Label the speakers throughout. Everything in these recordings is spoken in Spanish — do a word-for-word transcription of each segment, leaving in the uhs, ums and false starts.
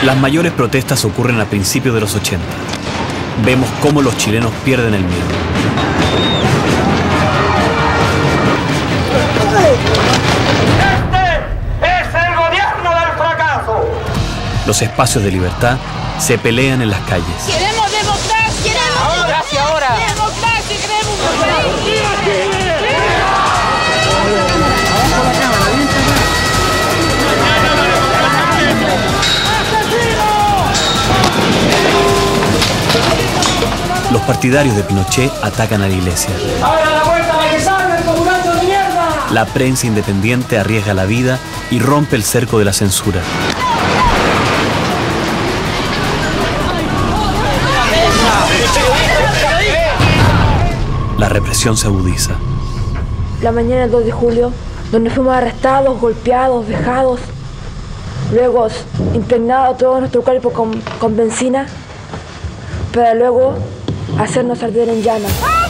Speaker 1: Las mayores protestas ocurren a principios de los ochenta. Vemos cómo los chilenos pierden el miedo.
Speaker 2: ¡Este es el gobierno del fracaso!
Speaker 1: Los espacios de libertad se pelean en las calles.
Speaker 3: ¡Queremos democracia! ¡Queremos
Speaker 2: democracia ahora!
Speaker 3: ¡Democracia! ¡Queremos un país!
Speaker 1: Los partidarios de Pinochet atacan a la iglesia.
Speaker 2: ¡Abra la puerta para que salgan, comunantes de mierda!
Speaker 1: La prensa independiente arriesga la vida y rompe el cerco de la censura. La represión se agudiza.
Speaker 4: La mañana del dos de julio, donde fuimos arrestados, golpeados, vejados, luego impregnado todo nuestro cuerpo con, con benzina, para luego hacernos arder en llamas.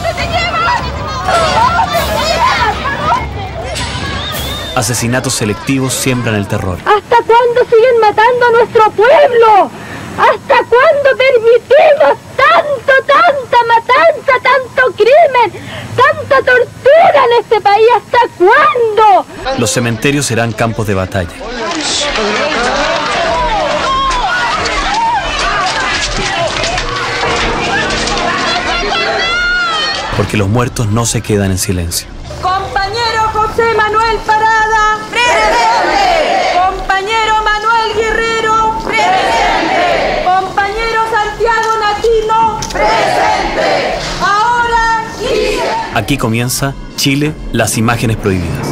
Speaker 1: Asesinatos selectivos siembran el terror.
Speaker 4: ¿Hasta cuándo siguen matando a nuestro pueblo? ¿Hasta cuándo permitimos tanto, tanta matanza, tanto crimen, tanta tortura en este país? ¿Hasta cuándo?
Speaker 1: Los cementerios serán campos de batalla. Porque los muertos no se quedan en silencio.
Speaker 3: Compañero José Manuel Parada. ¡Presente! Compañero Manuel Guerrero. ¡Presente! Compañero Santiago Natino. ¡Presente! Ahora y...
Speaker 1: Aquí comienza Chile, las imágenes prohibidas.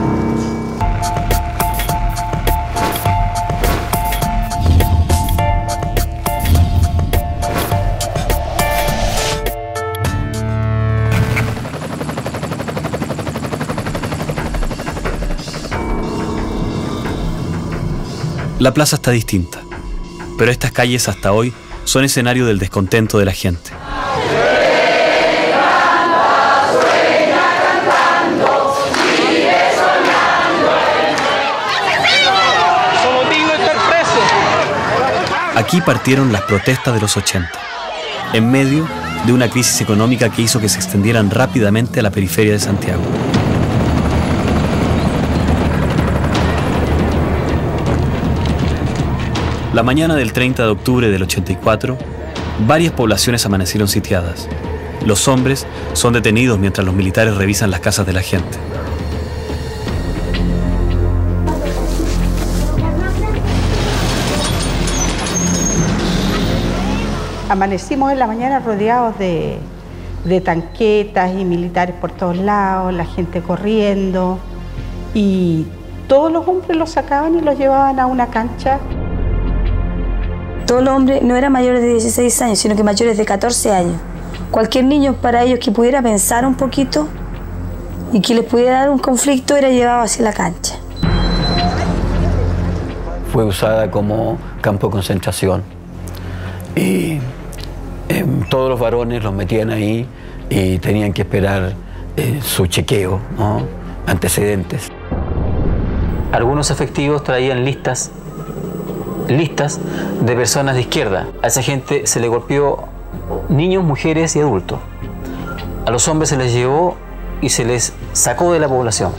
Speaker 1: La plaza está distinta, pero estas calles hasta hoy son escenario del descontento de la gente. Aquí partieron las protestas de los ochenta, en medio de una crisis económica que hizo que se extendieran rápidamente a la periferia de Santiago. La mañana del treinta de octubre del ochenta y cuatro, varias poblaciones amanecieron sitiadas. Los hombres son detenidos mientras los militares revisan las casas de la gente.
Speaker 5: Amanecimos en la mañana rodeados de, de tanquetas y militares por todos lados, la gente corriendo, y todos los hombres los sacaban y los llevaban a una cancha.
Speaker 6: Todos los hombres no eran mayores de dieciséis años, sino que mayores de catorce años. Cualquier niño para ellos que pudiera pensar un poquito y que les pudiera dar un conflicto era llevado hacia la cancha.
Speaker 7: Fue usada como campo de concentración y eh, todos los varones los metían ahí y tenían que esperar eh, su chequeo, ¿no? Antecedentes.
Speaker 8: Algunos efectivos traían listas listas de personas de izquierda. A esa gente se le golpeó niños, mujeres y adultos. A los hombres se les llevó y se les sacó de la población.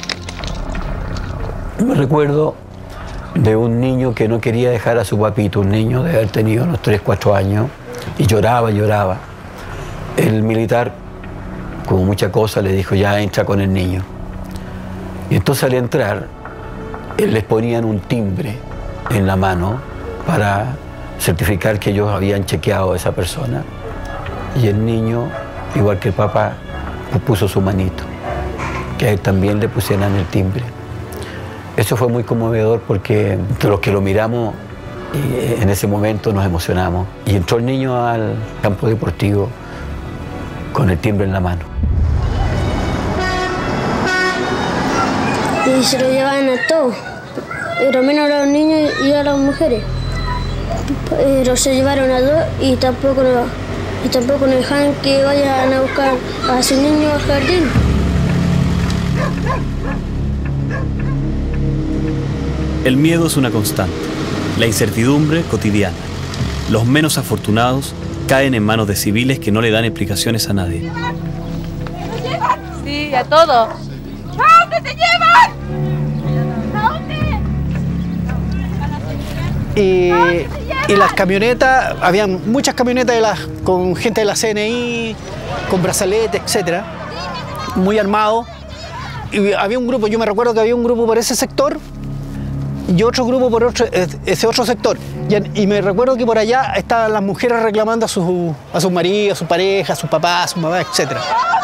Speaker 7: Me recuerdo de un niño que no quería dejar a su papito, un niño de haber tenido unos tres, cuatro años, y lloraba, lloraba. El militar, como mucha cosa, le dijo, ya entra con el niño. Y entonces al entrar, él les ponían un timbre en la mano para certificar que ellos habían chequeado a esa persona. Y el niño, igual que el papá, puso su manito, que a él también le pusieran el timbre. Eso fue muy conmovedor porque los que lo miramos y en ese momento nos emocionamos. Y entró el niño al campo deportivo con el timbre en la mano.
Speaker 9: Y se lo llevaban a todos. Pero menos a los niños y a las mujeres. Pero se llevaron a dos y tampoco, no, y tampoco nos dejan que vayan a buscar a sus niños al jardín.
Speaker 1: El miedo es una constante La incertidumbre cotidiana. Los menos afortunados caen en manos de civiles que no le dan explicaciones a nadie.
Speaker 3: Sí, a todos. ¿A dónde se llevan? ¿A dónde?
Speaker 10: Y, y las camionetas, habían muchas camionetas de las, con gente de la C N I, con brazaletes, etcétera, muy armados. Y había un grupo, yo me recuerdo que había un grupo por ese sector y otro grupo por otro, ese otro sector. Y, y me recuerdo que por allá estaban las mujeres reclamando a sus a sus maridos, a sus parejas, a sus papás, a sus mamás, etcétera.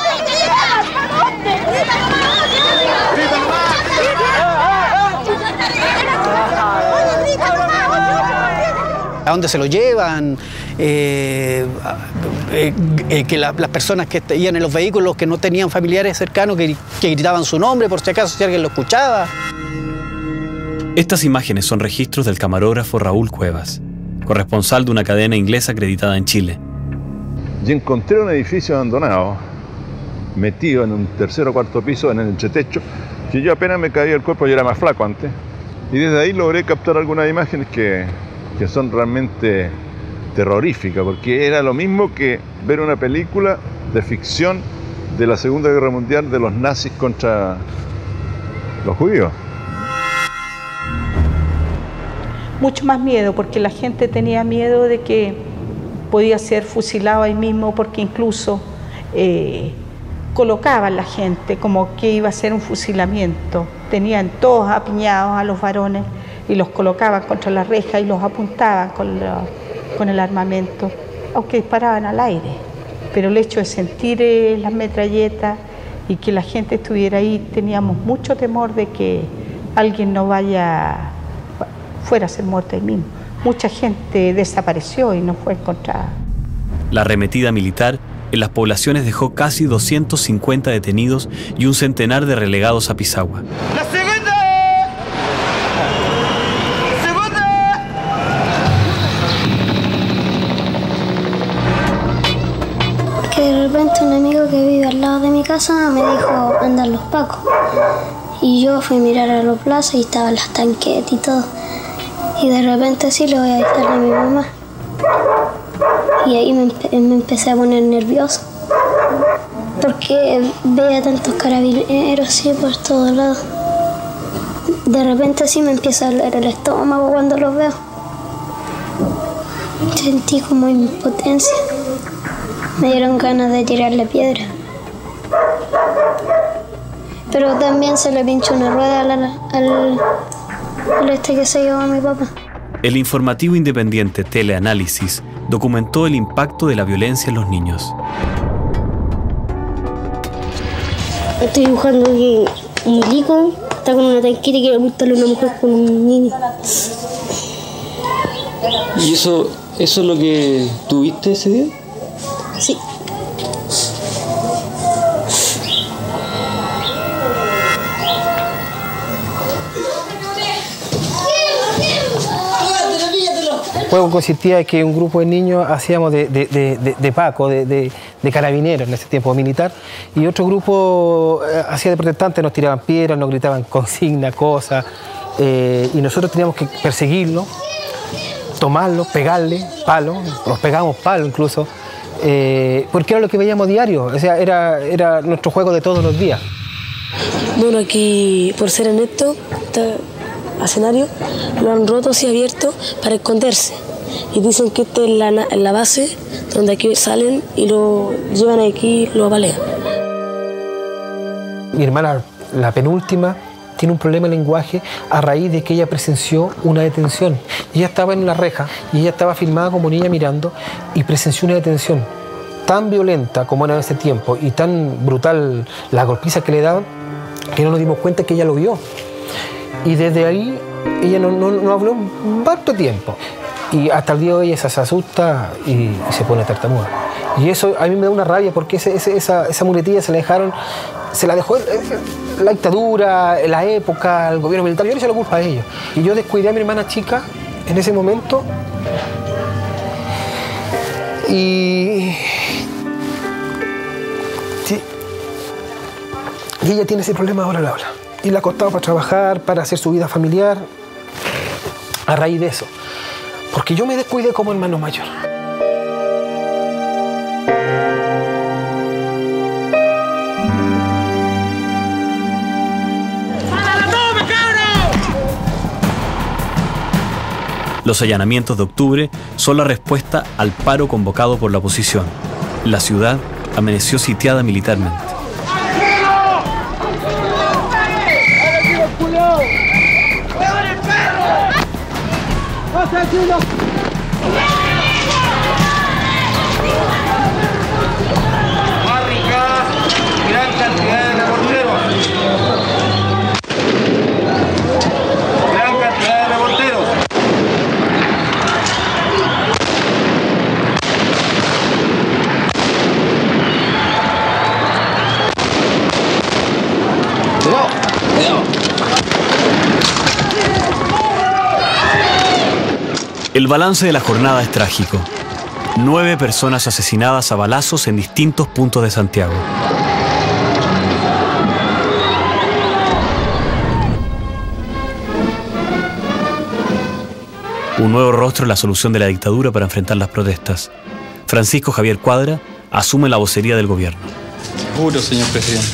Speaker 10: ¿A dónde se lo llevan? Eh, eh, eh, que la, las personas que iban en los vehículos que no tenían familiares cercanos que, que gritaban su nombre por si acaso si alguien lo escuchaba.
Speaker 1: Estas imágenes son registros del camarógrafo Raúl Cuevas, corresponsal de una cadena inglesa acreditada en Chile.
Speaker 11: Y encontré un edificio abandonado, metido en un tercer o cuarto piso en el entretecho, que yo apenas me caía el cuerpo, yo era más flaco antes, y desde ahí logré captar algunas imágenes que, que son realmente terroríficas, porque era lo mismo que ver una película de ficción de la Segunda Guerra Mundial de los nazis contra los judíos.
Speaker 5: Mucho más miedo, porque la gente tenía miedo de que podía ser fusilado ahí mismo, porque incluso eh, colocaban a la gente como que iba a ser un fusilamiento. Tenían todos apiñados a los varones y los colocaban contra la reja y los apuntaban con, la, con el armamento, aunque disparaban al aire. Pero el hecho de sentir eh, las metralletas y que la gente estuviera ahí, teníamos mucho temor de que alguien no vaya... fuera a ser muerto ahí mismo. Mucha gente desapareció y no fue encontrada.
Speaker 1: La arremetida militar en las poblaciones dejó casi doscientos cincuenta detenidos y un centenar de relegados a Pisagua.
Speaker 2: ¡La segunda! ¡Segunda!
Speaker 9: Que de repente un amigo que vive al lado de mi casa me dijo, andan los pacos. Y yo fui a mirar a la plaza y estaban las tanquetas y todo. Y de repente sí le voy a avisar a mi mamá. Y ahí me, empe me empecé a poner nervioso. Porque veía tantos carabineros así por todos lados. De repente sí me empieza a doler el estómago cuando los veo. Sentí como impotencia. Me dieron ganas de tirarle piedra. Pero también se le pinchó una rueda al... al el este que se llevó a mi papá.
Speaker 1: El informativo independiente Teleanálisis documentó el impacto de la violencia en los niños.
Speaker 9: Estoy dibujando que un milico está con una tanqueta y quiere apuntarle a una mujer con un niño.
Speaker 12: ¿Y eso, eso es lo que tuviste ese día?
Speaker 9: Sí.
Speaker 13: El juego consistía en que un grupo de niños hacíamos de, de, de, de, de Paco, de, de, de carabineros en ese tiempo militar, y otro grupo eh, hacía de protestantes, nos tiraban piedras, nos gritaban consignas, cosas, eh, y nosotros teníamos que perseguirlos, tomarlos, pegarles, palos, los pegábamos palos incluso, eh, porque era lo que veíamos diario, o sea, era, era nuestro juego de todos los días.
Speaker 14: Bueno, aquí, por ser honesto, escenario lo han roto y abierto para esconderse y dicen que esta es la, la base donde aquí salen y lo llevan aquí, lo apalean.
Speaker 13: Mi hermana, la penúltima, tiene un problema de lenguaje a raíz de que ella presenció una detención. Ella estaba en la reja y ella estaba filmada como niña mirando y presenció una detención tan violenta como era en ese tiempo y tan brutal la golpiza que le daban que no nos dimos cuenta que ella lo vio. Y desde ahí ella no, no, no habló un harto tiempo. Y hasta el día de hoy ella se asusta y, y se pone tartamuda. Y eso a mí me da una rabia porque ese, ese, esa, esa muletilla se la dejaron, se la dejó la dictadura, la época, el gobierno militar. Yo no se lo culpa a ellos. Y yo descuidé a mi hermana chica en ese momento. Y... Sí. Y ella tiene ese problema ahora, Laura. Y la ha costado para trabajar, para hacer su vida familiar, a raíz de eso. porque yo me descuidé como hermano mayor.
Speaker 1: Los allanamientos de octubre son la respuesta al paro convocado por la oposición. La ciudad amaneció sitiada militarmente.
Speaker 2: Gran cantidad de reporteros. Gran cantidad de reporteros.
Speaker 1: El balance de la jornada es trágico. Nueve personas asesinadas a balazos en distintos puntos de Santiago. Un nuevo rostro en la solución de la dictadura para enfrentar las protestas. Francisco Javier Cuadra asume la vocería del gobierno.
Speaker 12: Seguro, señor presidente.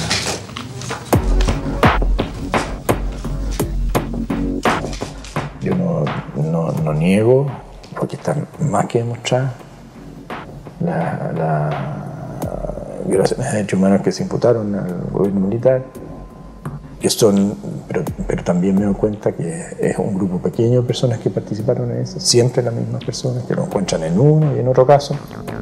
Speaker 15: Yo no, no, no niego, porque está más que demostrada, la, la violaciones de derechos humanos que se imputaron al gobierno militar, que son, pero, pero también me doy cuenta que es un grupo pequeño de personas que participaron en eso, siempre las mismas personas que lo encuentran en uno y en otro caso,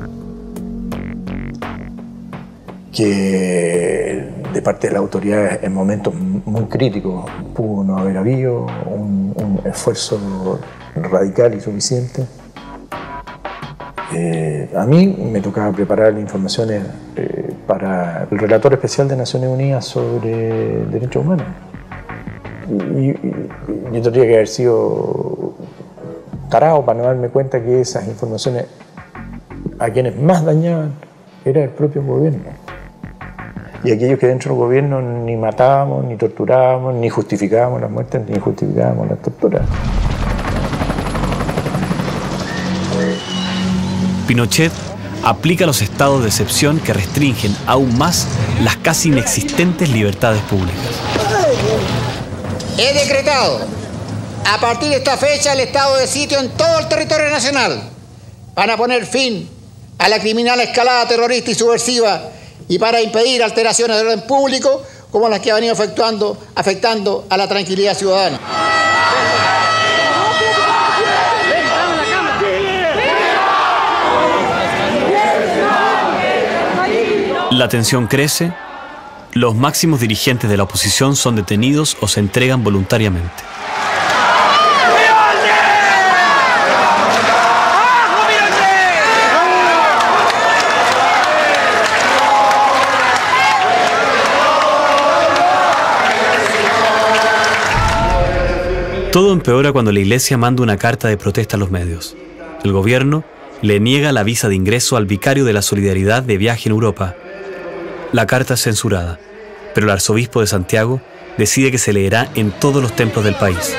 Speaker 15: que de parte de las autoridades en momentos muy críticos pudo no haber habido un, un esfuerzo radical y suficiente. Eh, a mí me tocaba preparar informaciones eh, para el relator especial de Naciones Unidas sobre derechos humanos. Y, y, y yo tendría que haber sido tarado para no darme cuenta que esas informaciones a quienes más dañaban era el propio gobierno. Y aquellos que dentro del gobierno ni matábamos, ni torturábamos, ni justificábamos las muertes, ni justificábamos las torturas.
Speaker 1: Pinochet aplica los estados de excepción que restringen aún más las casi inexistentes libertades públicas.
Speaker 16: He decretado a partir de esta fecha el estado de sitio en todo el territorio nacional para poner fin a la criminal escalada terrorista y subversiva y para impedir alteraciones de orden público como las que ha venido efectuando, afectando a la tranquilidad ciudadana.
Speaker 1: La tensión crece, los máximos dirigentes de la oposición son detenidos o se entregan voluntariamente. Todo empeora cuando la Iglesia manda una carta de protesta a los medios. El gobierno le niega la visa de ingreso al vicario de la Solidaridad de viaje en Europa. La carta es censurada, pero el arzobispo de Santiago decide que se leerá en todos los templos del país.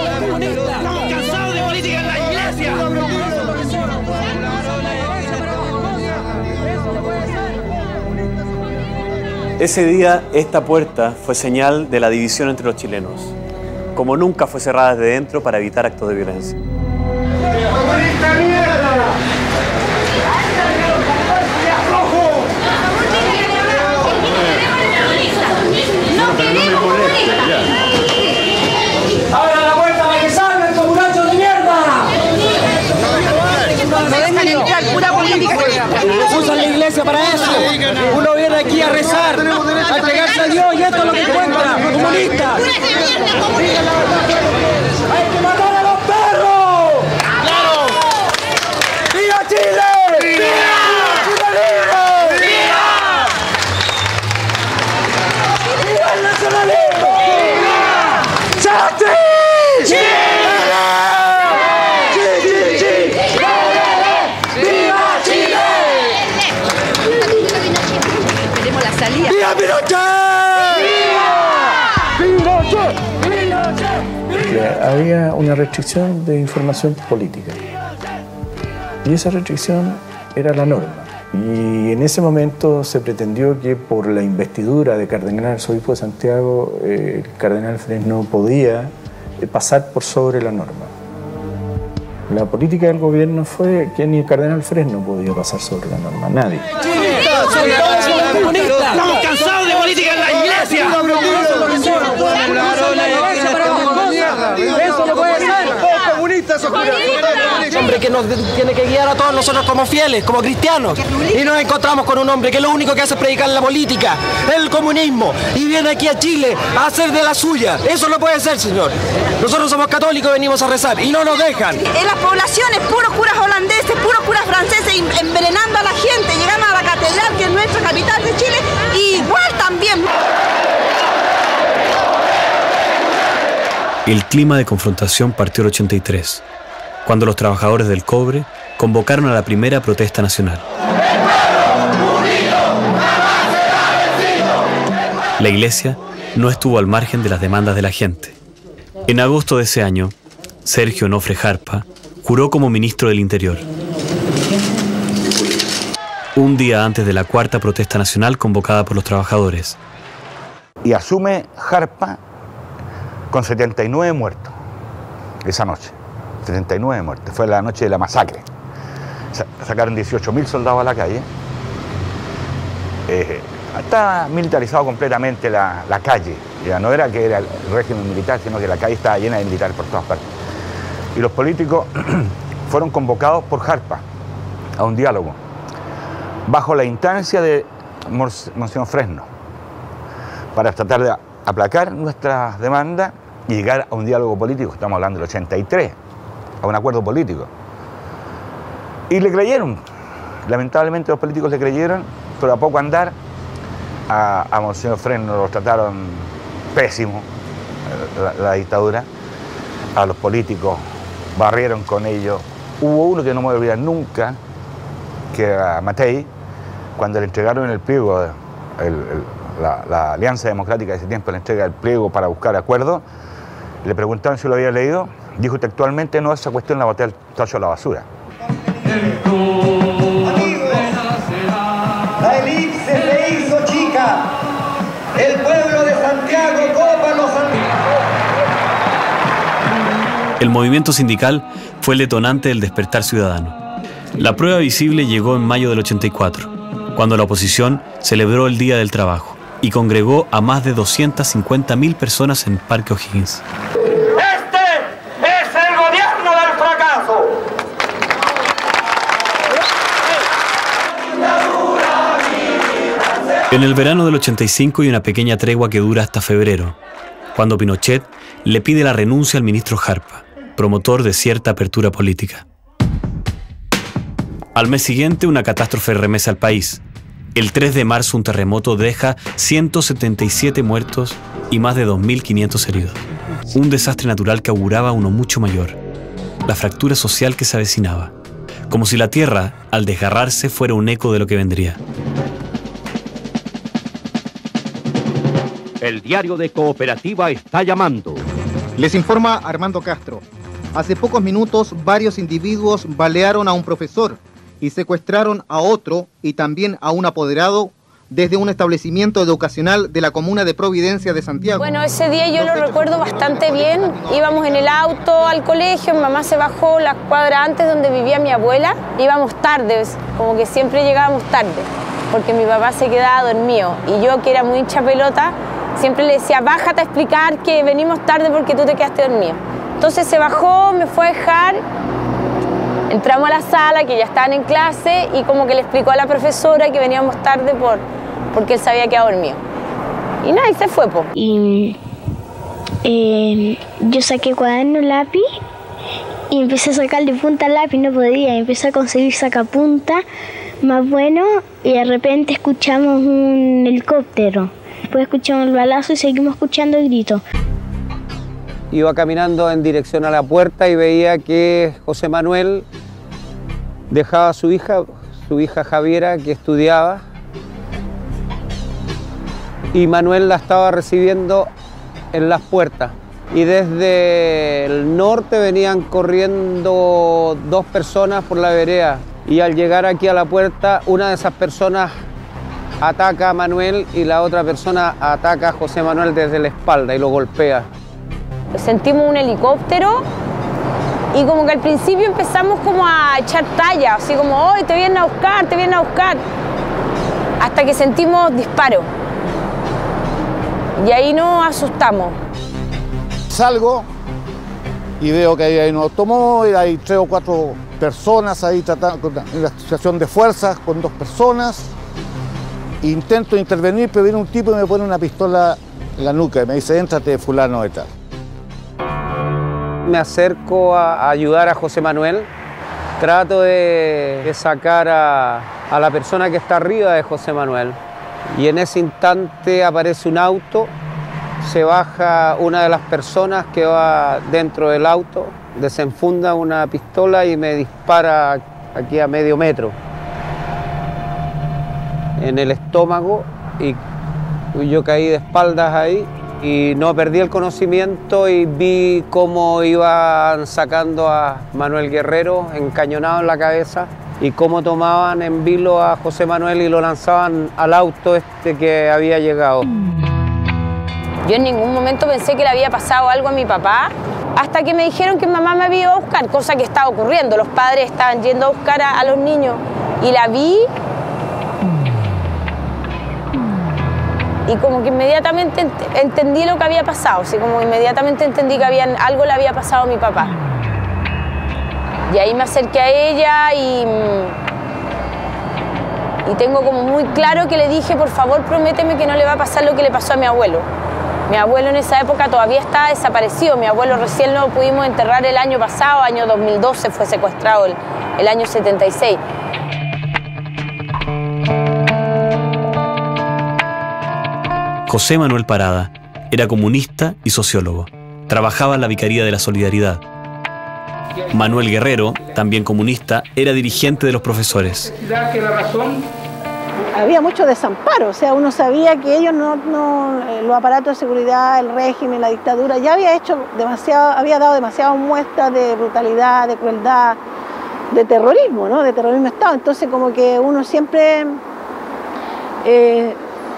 Speaker 1: Ese día, esta puerta fue señal de la división entre los chilenos, como nunca fue cerrada desde dentro para evitar actos de violencia.
Speaker 2: ¡Abra la puerta para que salgan, comunachos de mierda!
Speaker 16: No dejan entrar pura política.
Speaker 2: Usan la iglesia para eso. Uno viene aquí a rezar, a entregarse a Dios y esto es lo que encuentra, comunistas. ¡Hay que matar a los perros! ¡Claro! ¡Viva Chile! ¡Viva! ¡Viva libre! ¡Viva! ¡Viva el nacionalismo! ¡Viva! ¡Chate! ¡Chile!
Speaker 16: ¡Viva Pinochet!
Speaker 2: ¡Viva! ¡Pinochet! ¡Pinochet!
Speaker 15: Porque había una restricción de información política. Y esa restricción era la norma. Y en ese momento se pretendió que por la investidura de cardenal arzobispo de Santiago, eh, el cardenal Fresno podía eh, pasar por sobre la norma. La política del gobierno fue que ni el cardenal Fresno podía pasar sobre la norma, nadie.
Speaker 2: ¡Estamos cansados de política en la iglesia! ¡Eso no puede ser! Un hombre que nos tiene que guiar a todos nosotros como fieles, como cristianos. Y nos encontramos con un hombre que lo único que hace es predicar la política, el comunismo, y viene aquí a Chile a hacer de la suya. Eso no puede ser, señor. Nosotros somos católicos, venimos a rezar y no nos dejan.
Speaker 17: En las poblaciones, puros curas holandeses, puros curas franceses envenenando a la gente. Llegamos a la catedral, que es nuestra capital de Chile, y igual también.
Speaker 1: El clima de confrontación partió el ochenta y tres, cuando los trabajadores del cobre convocaron a la primera protesta nacional. La iglesia no estuvo al margen de las demandas de la gente. En agosto de ese año, Sergio Onofre Jarpa juró como ministro del Interior. Un día antes de la cuarta protesta nacional convocada por los trabajadores.
Speaker 18: Y asume Jarpa con setenta y nueve muertos esa noche. setenta y nueve muertos. Fue la noche de la masacre. Sacaron dieciocho mil soldados a la calle. Eh, estaba militarizado completamente la, la calle. Ya no era que era el régimen militar, sino que la calle estaba llena de militares por todas partes. Y los políticos fueron convocados por Jarpa a un diálogo, bajo la instancia de Monseñor Fresno, para tratar de aplacar nuestras demandas y llegar a un diálogo político. Estamos hablando del ochenta y tres, a un acuerdo político. Y le creyeron, lamentablemente los políticos le creyeron, pero a poco andar a, a Monseñor Fresno lo trataron pésimo, la, la dictadura, a los políticos barrieron con ellos. Hubo uno que no me voy a olvidar nunca, que era Matei, cuando le entregaron el pliego, el, el, la, la Alianza Democrática de ese tiempo le entrega el pliego para buscar acuerdos, le preguntaron si lo había leído, dijo textualmente: no, esa cuestión la boté al tacho a la basura.
Speaker 19: Amigos, la elipse se hizo chica, el pueblo de Santiago copa los
Speaker 1: El movimiento sindical fue el detonante del despertar ciudadano. La prueba visible llegó en mayo del ochenta y cuatro, cuando la oposición celebró el Día del Trabajo y congregó a más de doscientas cincuenta mil personas en Parque O'Higgins.
Speaker 19: ¡Este es el gobierno del fracaso!
Speaker 1: En el verano del ochenta y cinco hay una pequeña tregua que dura hasta febrero, cuando Pinochet le pide la renuncia al ministro Jarpa, promotor de cierta apertura política. Al mes siguiente, una catástrofe remesa al país. El tres de marzo, un terremoto deja ciento setenta y siete muertos y más de dos mil quinientos heridos. Un desastre natural que auguraba uno mucho mayor: la fractura social que se avecinaba, como si la tierra, al desgarrarse, fuera un eco de lo que vendría.
Speaker 20: El diario de Cooperativa está llamando.
Speaker 21: Les informa Armando Castro. Hace pocos minutos, varios individuos balearon a un profesor y secuestraron a otro y también a un apoderado desde un establecimiento educacional de la comuna de Providencia de Santiago.
Speaker 22: Bueno, ese día yo lo recuerdo bastante bien. Íbamos en el auto al colegio, mi mamá se bajó la cuadra antes donde vivía mi abuela. Íbamos tarde, como que siempre llegábamos tarde, porque mi papá se quedaba dormido. Y yo, que era muy hincha pelota, siempre le decía: bájate a explicar que venimos tarde porque tú te quedaste dormido. Entonces se bajó, me fue a dejar, entramos a la sala, que ya estaban en clase, y como que le explicó a la profesora que veníamos tarde por, porque él se había quedado dormido. Y nada, y se fue, po.
Speaker 9: Y eh, yo saqué cuaderno, lápiz, y empecé a sacarle punta al lápiz, no podía, y empecé a conseguir sacapunta más bueno, y de repente escuchamos un helicóptero. Después escuchamos el balazo y seguimos escuchando el grito.
Speaker 23: Iba caminando en dirección a la puerta y veía que José Manuel dejaba a su hija, su hija Javiera, que estudiaba, y Manuel la estaba recibiendo en las puertas. y desde el norte venían corriendo dos personas por la vereda. Y al llegar aquí a la puerta, una de esas personas ataca a Manuel y la otra persona ataca a José Manuel desde la espalda y lo golpea.
Speaker 22: Sentimos un helicóptero y como que al principio empezamos como a echar talla, así como, hoy te vienen a buscar, te vienen a buscar, hasta que sentimos disparos. Y ahí nos asustamos.
Speaker 4: Salgo y veo que hay un automóvil, hay tres o cuatro personas ahí tratando, en la situación de fuerzas con dos personas. Intento intervenir, pero viene un tipo y me pone una pistola en la nuca y me dice, éntrate, fulano de tal.
Speaker 23: Me acerco a ayudar a José Manuel, trato de, de sacar a, a la persona que está arriba de José Manuel y en ese instante aparece un auto, se baja una de las personas que va dentro del auto, desenfunda una pistola y me dispara aquí a medio metro en el estómago y yo caí de espaldas ahí. Y no perdí el conocimiento y vi cómo iban sacando a Manuel Guerrero encañonado en la cabeza y cómo tomaban en vilo a José Manuel y lo lanzaban al auto este que había llegado.
Speaker 22: Yo en ningún momento pensé que le había pasado algo a mi papá, hasta que me dijeron que mamá me había ido a buscar, cosa que estaba ocurriendo. Los padres estaban yendo a buscar a, a los niños y la vi. Y como que inmediatamente ent entendí lo que había pasado, así como inmediatamente entendí que habían, algo le había pasado a mi papá. Y ahí me acerqué a ella y, y tengo como muy claro que le dije, por favor, prométeme que no le va a pasar lo que le pasó a mi abuelo. Mi abuelo en esa época todavía estaba desaparecido, mi abuelo recién lo pudimos enterrar el año pasado, año dos mil doce, fue secuestrado el, el año setenta y seis.
Speaker 1: José Manuel Parada era comunista y sociólogo. Trabajaba en la Vicaría de la Solidaridad. Manuel Guerrero, también comunista, era dirigente de los profesores.
Speaker 6: Había mucho desamparo, o sea, uno sabía que ellos no, no, los aparatos de seguridad, el régimen, la dictadura, ya había hecho demasiado, había dado demasiadas muestras de brutalidad, de crueldad, de terrorismo, ¿no? De terrorismo de Estado. Entonces, como que uno siempre eh,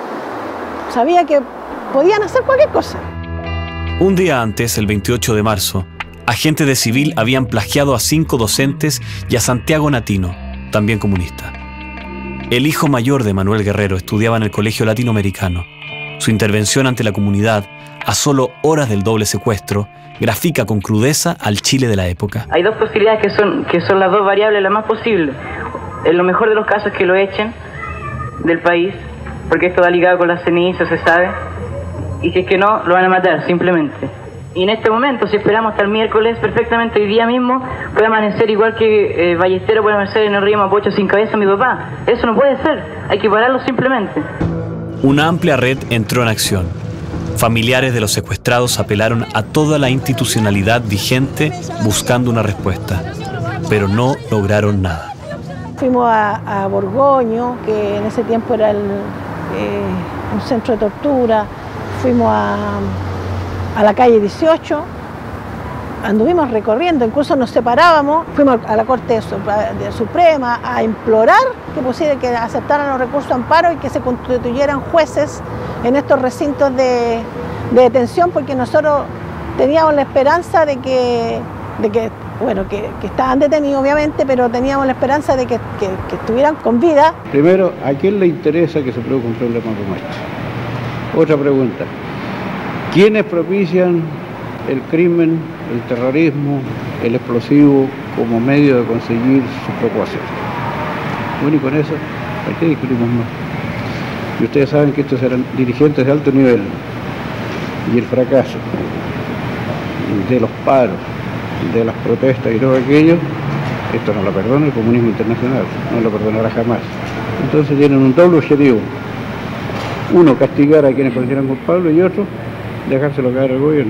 Speaker 6: sabía que podían hacer cualquier cosa.
Speaker 1: Un día antes, el veintiocho de marzo, agentes de civil habían plagiado a cinco docentes y a Santiago Natino, también comunista. El hijo mayor de Manuel Guerrero estudiaba en el Colegio Latinoamericano. Su intervención ante la comunidad, a solo horas del doble secuestro, grafica con crudeza al Chile de la época.
Speaker 8: Hay dos posibilidades que son, que son las dos variables las más posibles. En lo mejor de los casos es que lo echen del país, porque esto va ligado con la ceniza, se sabe, y si es que no, lo van a matar, simplemente. Y en este momento, si esperamos hasta el miércoles, perfectamente hoy día mismo puede amanecer igual que eh, Ballestero puede amanecer en el río Mapocho sin cabeza mi papá. Eso no puede ser, hay que pararlo simplemente.
Speaker 1: Una amplia red entró en acción. Familiares de los secuestrados apelaron a toda la institucionalidad vigente buscando una respuesta, pero no lograron nada.
Speaker 6: Fuimos a, a Borgoño, que en ese tiempo era el, eh, un centro de tortura, fuimos a... a la calle dieciocho, anduvimos recorriendo, incluso nos separábamos, fuimos a la Corte Suprema a implorar que, pusiera, que aceptaran los recursos de amparo y que se constituyeran jueces en estos recintos de, de detención, porque nosotros teníamos la esperanza de que, de que bueno, que, que estaban detenidos obviamente, pero teníamos la esperanza de que, que, que estuvieran con vida.
Speaker 24: Primero, ¿a quién le interesa que se produzca un problema como este? Otra pregunta. ¿Quiénes propician el crimen, el terrorismo, el explosivo como medio de conseguir sus propósitos? Bueno, y con eso, ¿para qué discutimos más? Y ustedes saben que estos eran dirigentes de alto nivel y el fracaso de los paros, de las protestas y todo aquello, esto no lo perdona el comunismo internacional, no lo perdonará jamás. Entonces tienen un doble objetivo. Uno, castigar a quienes consideran culpables y otro, dejárselo caer al gobierno.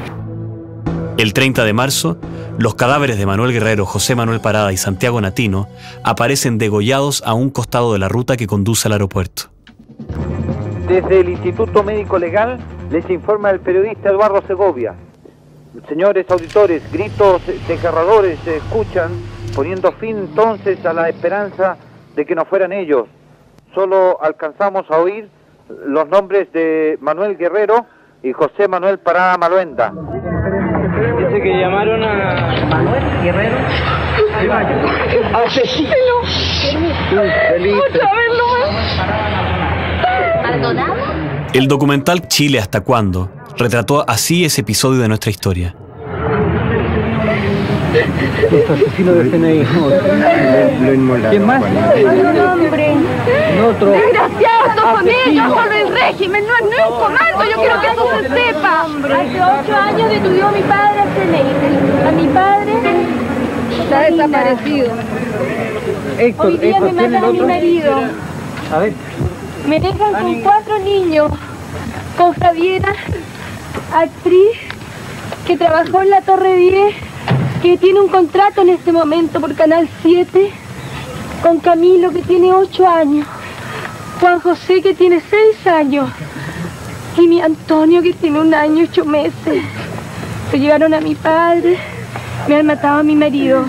Speaker 1: El treinta de marzo, los cadáveres de Manuel Guerrero, José Manuel Parada y Santiago Natino aparecen degollados a un costado de la ruta que conduce al aeropuerto.
Speaker 25: Desde el Instituto Médico Legal les informa el periodista Eduardo Segovia.
Speaker 3: Señores auditores, gritos desgarradores se escuchan, poniendo fin entonces a la esperanza de que no fueran ellos. Solo alcanzamos a oír los nombres de Manuel Guerrero y José Manuel Parada Maluenda.
Speaker 8: Dice que llamaron a Manuel Guerrero.
Speaker 3: ¡Asesino!
Speaker 1: El documental Chile ¿Hasta cuándo? Retrató así ese episodio de nuestra historia.
Speaker 24: Este asesino de C N I. Lo inmolaron. ¿Quién más?
Speaker 17: nombre.
Speaker 24: Otro.
Speaker 17: Desgraciados, estos son ellos, son el régimen, no, no es un comando, yo quiero que eso se sepa.
Speaker 9: Hace ocho años detuvieron a mi padre al C N I. A mi padre
Speaker 17: está desaparecido.
Speaker 24: Héctor,
Speaker 9: hoy día
Speaker 24: Héctor,
Speaker 9: me matan a mi marido.
Speaker 24: A ver.
Speaker 9: Me dejan con cuatro niños. Con Javiera, actriz, que trabajó en la Torre diez, que tiene un contrato en este momento por Canal siete, con Camilo, que tiene ocho años, Juan José, que tiene seis años, y mi Antonio, que tiene un año y ocho meses. Se llevaron a mi padre, me han matado a mi marido.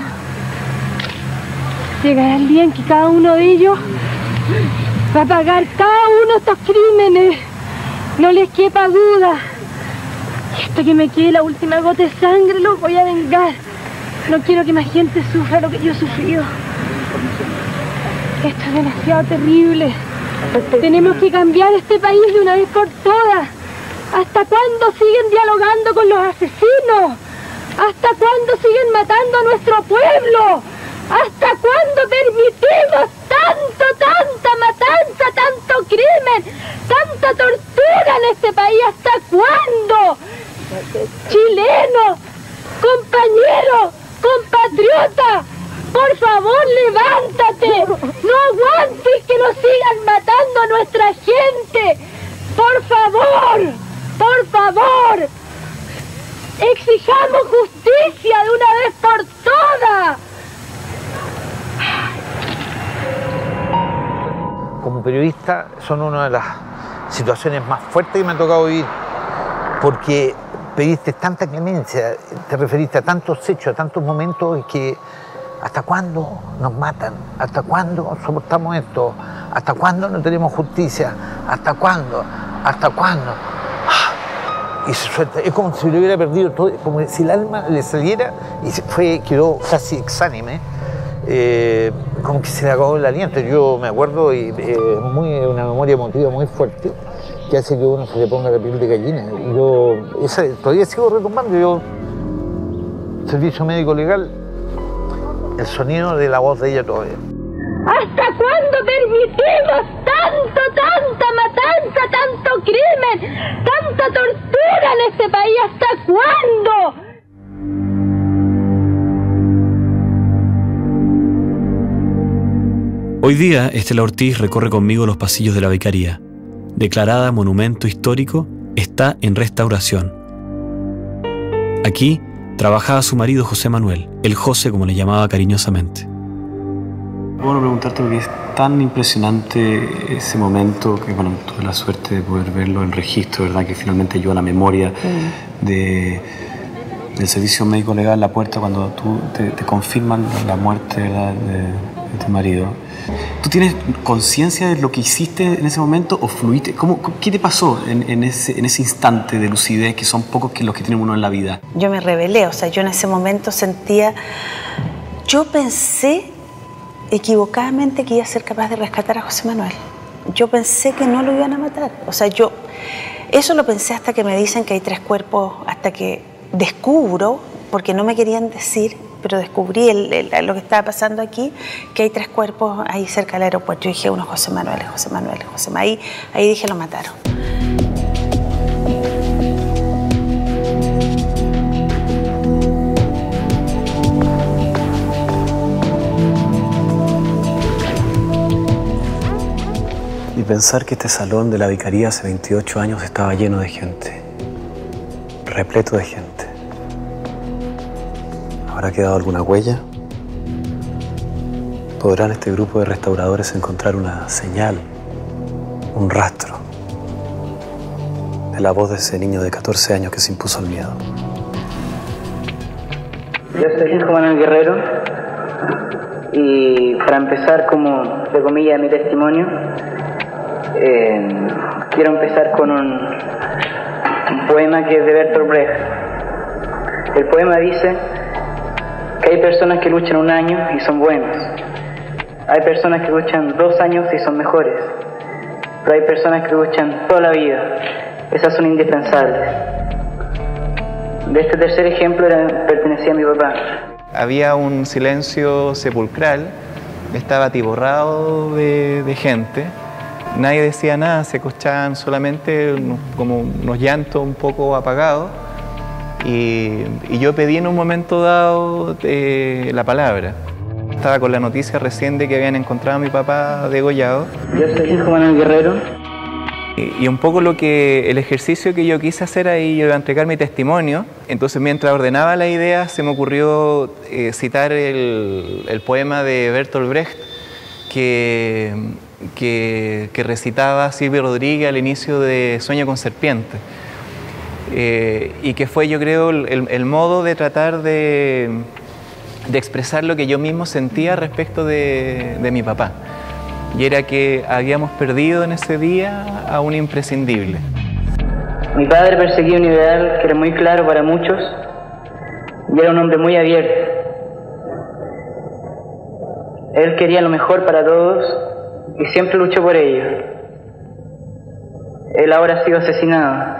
Speaker 9: Llegará el día en que cada uno de ellos va a pagar cada uno de estos crímenes. No les quepa duda. Hasta que me quede la última gota de sangre, los voy a vengar. No quiero que más gente sufra lo que yo he sufrido. Esto es demasiado terrible. Tenemos que cambiar este país de una vez por todas. ¿Hasta cuándo siguen dialogando con los asesinos? ¿Hasta cuándo siguen matando a nuestro pueblo? ¿Hasta cuándo permitimos tanto, tanta matanza, tanto crimen, tanta tortura en este país? ¿Hasta cuándo? Chilenos, compañeros, compatriotas, por favor, levántate. No aguantes que nos sigan matando a nuestra gente. Por favor, por favor, exijamos justicia de una vez por todas.
Speaker 7: Como periodista son una de las situaciones más fuertes que me ha tocado vivir, porque pediste tanta clemencia, te referiste a tantos hechos, a tantos momentos que ¿hasta cuándo nos matan? ¿Hasta cuándo soportamos esto? ¿Hasta cuándo no tenemos justicia? ¿Hasta cuándo? ¿Hasta cuándo? Y se suelta, es como si le hubiera perdido todo, como si el alma le saliera y se fue, quedó casi exánime. Eh, como que se le acabó el aliento. Yo me acuerdo, y eh, muy, una memoria emotiva muy fuerte, que hace que uno se le ponga la piel de gallina. Y yo, esa, todavía sigo retumbando. Yo, servicio médico legal, el sonido de la voz de ella todavía.
Speaker 9: ¿Hasta cuándo permitimos tanto, tanta matanza, tanto crimen, tanta tortura en este país? ¿Hasta cuándo?
Speaker 1: Hoy día, Estela Ortiz recorre conmigo los pasillos de la vicaría. Declarada monumento histórico, está en restauración. Aquí trabajaba su marido José Manuel, el José como le llamaba cariñosamente.
Speaker 10: Bueno, preguntarte porque es tan impresionante ese momento que, bueno, tuve la suerte de poder verlo en registro, ¿verdad? Que finalmente yo a la memoria mm. de, del servicio médico legal en la puerta cuando tú te, te confirman la muerte, ¿verdad? de, de tu marido. ¿Tú tienes conciencia de lo que hiciste en ese momento o fluiste? ¿Cómo, ¿Qué te pasó en, en, ese, en ese instante de lucidez que son pocos que los que tienen uno en la vida?
Speaker 11: Yo me rebelé, o sea, yo en ese momento sentía... Yo pensé equivocadamente que iba a ser capaz de rescatar a José Manuel. Yo pensé que no lo iban a matar. O sea, yo... Eso lo pensé hasta que me dicen que hay tres cuerpos, hasta que descubro, porque no me querían decir... pero descubrí el, el, lo que estaba pasando aquí, que hay tres cuerpos ahí cerca del aeropuerto. Yo dije, uno es José Manuel, José Manuel, José Manuel. Ahí, ahí dije, lo mataron.
Speaker 10: Y pensar que este salón de la vicaría hace veintiocho años estaba lleno de gente, repleto de gente. ¿Habrá quedado alguna huella? ¿Podrán este grupo de restauradores encontrar una señal, un rastro de la voz de ese niño de catorce años que se impuso al miedo?
Speaker 8: Yo soy Juan Manuel Guerrero y para empezar, como de comillas mi testimonio, eh, quiero empezar con un, un poema que es de Bertolt Brecht. El poema dice que hay personas que luchan un año y son buenos, hay personas que luchan dos años y son mejores, pero hay personas que luchan toda la vida, esas son indispensables. De este tercer ejemplo era, pertenecía a mi papá.
Speaker 5: Había un silencio sepulcral, estaba atiborrado de, de gente, nadie decía nada, se escuchaban solamente unos, como unos llantos un poco apagados, y, y yo pedí en un momento dado eh, la palabra. Estaba con la noticia recién de que habían encontrado a mi papá degollado.
Speaker 8: Yo soy Juan Manuel Guerrero.
Speaker 5: Y un poco lo que el ejercicio que yo quise hacer ahí, yo iba a entregar mi testimonio. Entonces, mientras ordenaba la idea, se me ocurrió eh, citar el, el poema de Bertolt Brecht que, que, que recitaba Silvio Rodríguez al inicio de Sueño con serpiente. Eh, y que fue, yo creo, el, el modo de tratar de, de expresar lo que yo mismo sentía respecto de, de mi papá. Y era que habíamos perdido en ese día a un imprescindible.
Speaker 8: Mi padre perseguía un ideal que era muy claro para muchos y era un hombre muy abierto. Él quería lo mejor para todos y siempre luchó por ello. Él ahora ha sido asesinado.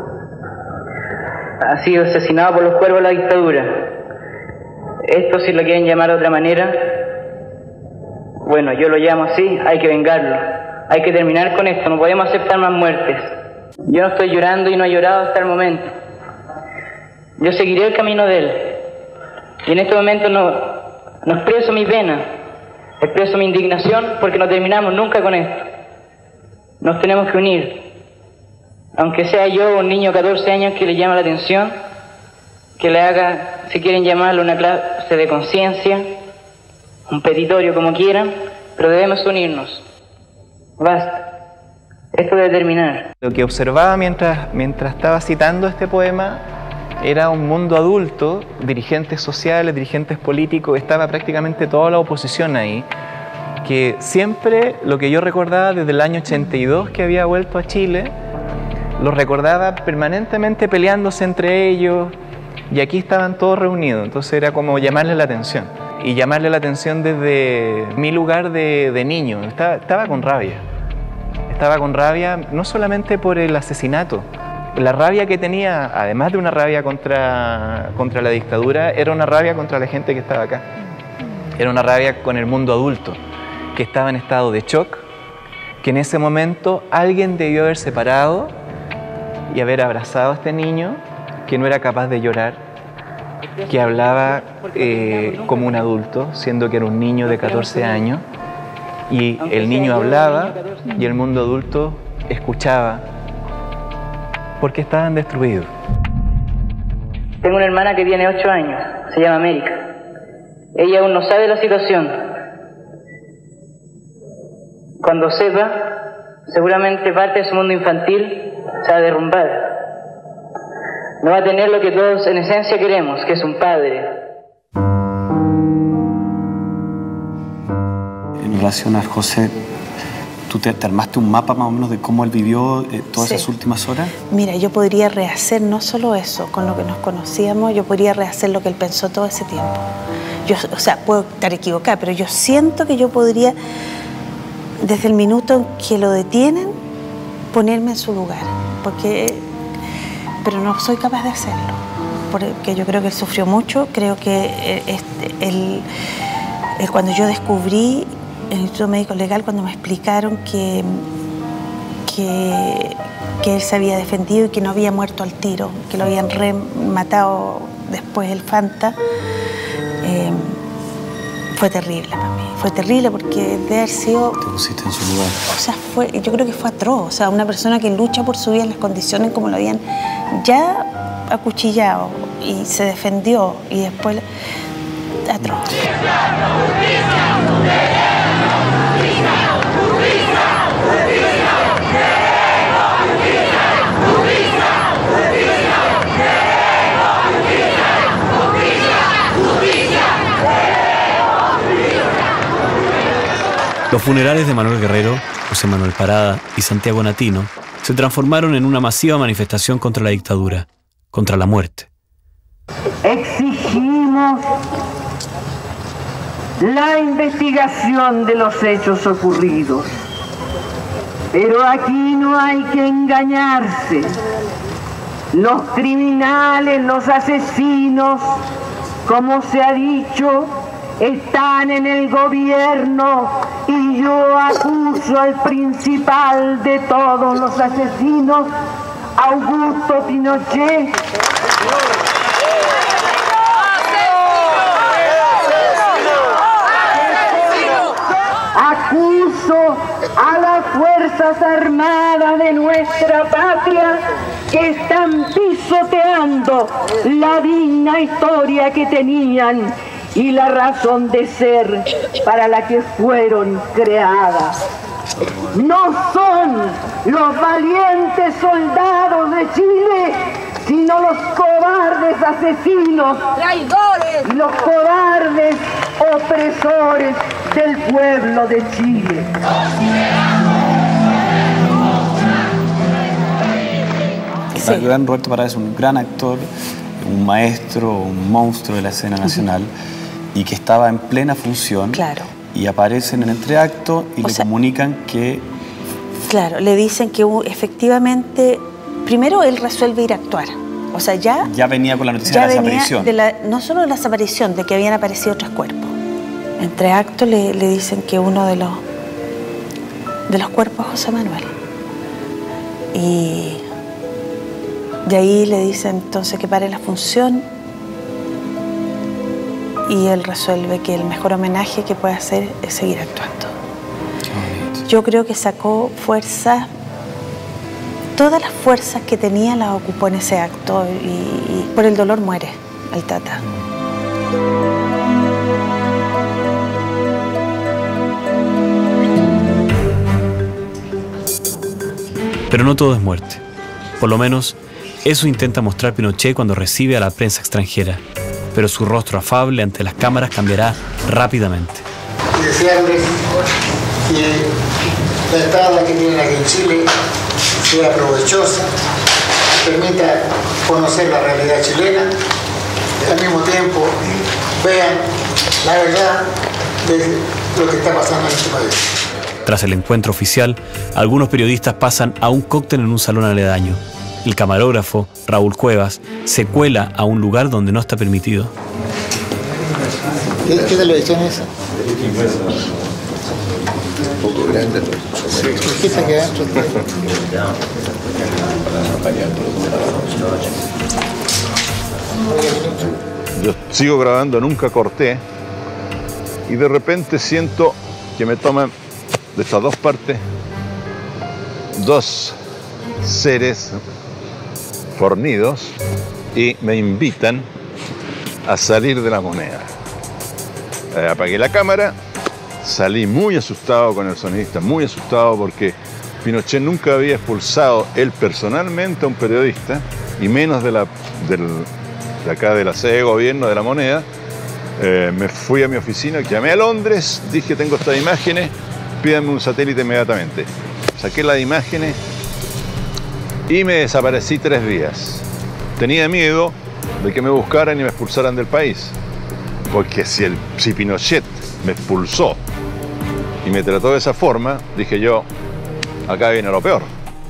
Speaker 8: Ha sido asesinado por los cuervos de la dictadura. Esto, si lo quieren llamar de otra manera, bueno, yo lo llamo así, hay que vengarlo. Hay que terminar con esto, no podemos aceptar más muertes. Yo no estoy llorando y no he llorado hasta el momento. Yo seguiré el camino de él. Y en este momento no, no expreso mi pena, expreso mi indignación porque no terminamos nunca con esto. Nos tenemos que unir. Aunque sea yo un niño de catorce años que le llama la atención, que le haga, si quieren llamarlo, una clase de conciencia, un petitorio, como quieran, pero debemos unirnos. Basta. Esto debe terminar.
Speaker 5: Lo que observaba mientras, mientras estaba citando este poema era un mundo adulto, dirigentes sociales, dirigentes políticos, estaba prácticamente toda la oposición ahí, que siempre lo que yo recordaba desde el año ochenta y dos que había vuelto a Chile, los recordaba permanentemente peleándose entre ellos, y aquí estaban todos reunidos, entonces era como llamarle la atención. Y llamarle la atención desde mi lugar de, de niño. Estaba, estaba con rabia. Estaba con rabia no solamente por el asesinato. La rabia que tenía, además de una rabia contra, contra la dictadura, era una rabia contra la gente que estaba acá. Era una rabia con el mundo adulto, que estaba en estado de shock, que en ese momento alguien debió haber separado y haber abrazado a este niño que no era capaz de llorar, que hablaba eh, como un adulto, siendo que era un niño de catorce años, y el niño hablaba y el mundo adulto escuchaba, porque estaban destruidos.
Speaker 8: Tengo una hermana que tiene ocho años, se llama América. Ella aún no sabe la situación. Cuando sepa, seguramente parte de su mundo infantil se va a derrumbar. No va a tener lo que todos en esencia queremos, que es un padre.
Speaker 10: En relación a José, ¿tú te, te armaste un mapa más o menos de cómo él vivió eh, todas
Speaker 11: Sí.
Speaker 10: esas últimas horas?
Speaker 11: Mira, yo podría rehacer no solo eso, con lo que nos conocíamos, yo podría rehacer lo que él pensó todo ese tiempo. Yo, o sea, puedo estar equivocada, pero yo siento que yo podría, desde el minuto en que lo detienen, ponerme en su lugar, porque, pero no soy capaz de hacerlo, porque yo creo que él sufrió mucho, creo que este, él, él, cuando yo descubrí en el Instituto Médico Legal, cuando me explicaron que, que, que él se había defendido y que no había muerto al tiro, que lo habían rematado después el Fanta, eh, fue terrible para mí. Fue terrible porque de haber sido...
Speaker 10: Te pusiste en su lugar.
Speaker 11: O sea, fue, yo creo que fue atroz. O sea, una persona que lucha por su vida en las condiciones como lo habían ya acuchillado y se defendió y después... atroz.
Speaker 1: Los funerales de Manuel Guerrero, José Manuel Parada y Santiago Natino se transformaron en una masiva manifestación contra la dictadura, contra la muerte.
Speaker 12: Exigimos la investigación de los hechos ocurridos. Pero aquí no hay que engañarse. Los criminales, los asesinos, como se ha dicho, están en el gobierno y yo acuso al principal de todos los asesinos, Augusto Pinochet. Acuso a las Fuerzas Armadas de nuestra patria que están pisoteando la digna historia que tenían y la razón de ser para la que fueron creadas. No son los valientes soldados de Chile, sino los cobardes asesinos, traidores, y los cobardes opresores del pueblo de Chile.
Speaker 10: Sí. El gran Roberto Parada es un gran actor, un maestro, un monstruo de la escena nacional, uh-huh. y que estaba en plena función.
Speaker 11: Claro.
Speaker 10: Y aparecen en entreacto y
Speaker 11: o
Speaker 10: le
Speaker 11: sea,
Speaker 10: comunican que...
Speaker 11: Claro, le dicen que efectivamente, primero él resuelve ir a actuar. O sea, ya...
Speaker 10: Ya venía con la noticia de la desaparición.
Speaker 11: De la, no solo de la desaparición, de que habían aparecido otros cuerpos. Entre actos le, le dicen que uno de los, de los cuerpos es José Manuel. Y de ahí le dicen entonces que pare la función y él resuelve que el mejor homenaje que puede hacer es seguir actuando. Yo creo que sacó fuerza, todas las fuerzas que tenía las ocupó en ese acto y, y por el dolor muere el Tata.
Speaker 1: Pero no todo es muerte. Por lo menos, eso intenta mostrar Pinochet cuando recibe a la prensa extranjera. Pero su rostro afable ante las cámaras cambiará rápidamente.
Speaker 13: Y desearles que la estada que tienen aquí en Chile sea provechosa, permita conocer la realidad chilena, y al mismo tiempo vean la verdad de lo que está pasando en este país.
Speaker 1: Tras el encuentro oficial, algunos periodistas pasan a un cóctel en un salón aledaño. El camarógrafo, Raúl Cuevas, se cuela a un lugar donde no está permitido.
Speaker 13: ¿Qué, qué televisión es esa?
Speaker 14: Un poco grande.
Speaker 13: Sí. ¿Qué está aquí adentro?
Speaker 16: Yo sigo grabando, nunca corté, y de repente siento que me toman de estas dos partes dos seres fornidos y me invitan a salir de la moneda. Eh, apagué la cámara, salí muy asustado con el sonidista, muy asustado porque Pinochet nunca había expulsado él personalmente a un periodista, y menos de, la, del, de acá de la sede de gobierno de la moneda. Eh, me fui a mi oficina, llamé a Londres, dije tengo estas imágenes, pídanme un satélite inmediatamente. Saqué las imágenes y me desaparecí tres días. Tenía miedo de que me buscaran y me expulsaran del país. Porque si, el, si Pinochet me expulsó y me trató de esa forma, dije yo, acá viene lo peor.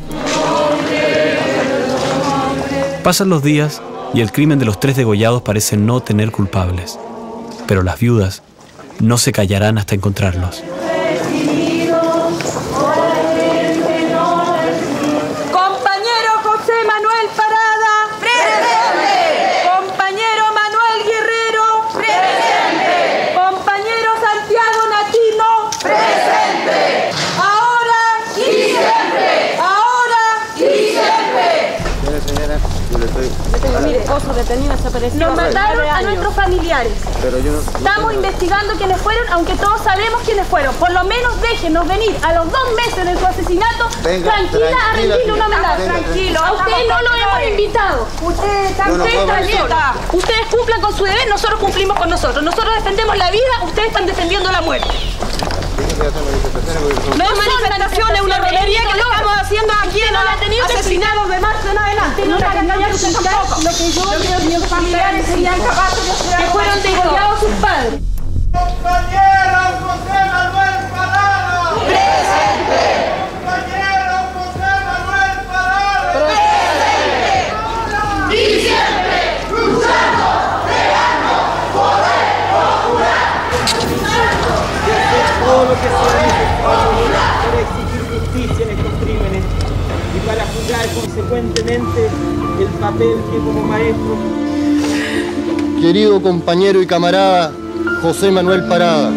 Speaker 1: Pasan los días y el crimen de los tres degollados parece no tener culpables. Pero las viudas no se callarán hasta encontrarlos.
Speaker 25: Nos mataron a nuestros familiares.
Speaker 14: Pero yo no,
Speaker 25: Estamos no investigando quiénes fueron, aunque todos sabemos quiénes fueron. Por lo menos déjenos venir a los dos meses de su asesinato, venga, tranquila, tranquila, a rendirle un homenaje. Tranquilo, a ustedes no lo hemos invitado. Ustedes están no, no, Ustedes cumplan con su deber, nosotros cumplimos con nosotros. Nosotros defendemos la vida, ustedes están defendiendo la muerte.
Speaker 17: No es manifestación, es una romería que lo estamos haciendo aquí en los asesinados de marzo en adelante. No para engañar usted tampoco. Lo que yo creo que los familiares serían capaces de hacer que fueron degollados sus padres.
Speaker 2: ¡Compañero José Manuel Parada! ¡Presente! ¡Compañero José Manuel Parada! ¡Presente! Y siempre luchando, peleando, poder procurar.
Speaker 14: Todo lo que sea necesario para exigir justicia en estos crímenes y para jugar consecuentemente el papel que como maestro.
Speaker 15: Querido compañero y camarada José Manuel Parada,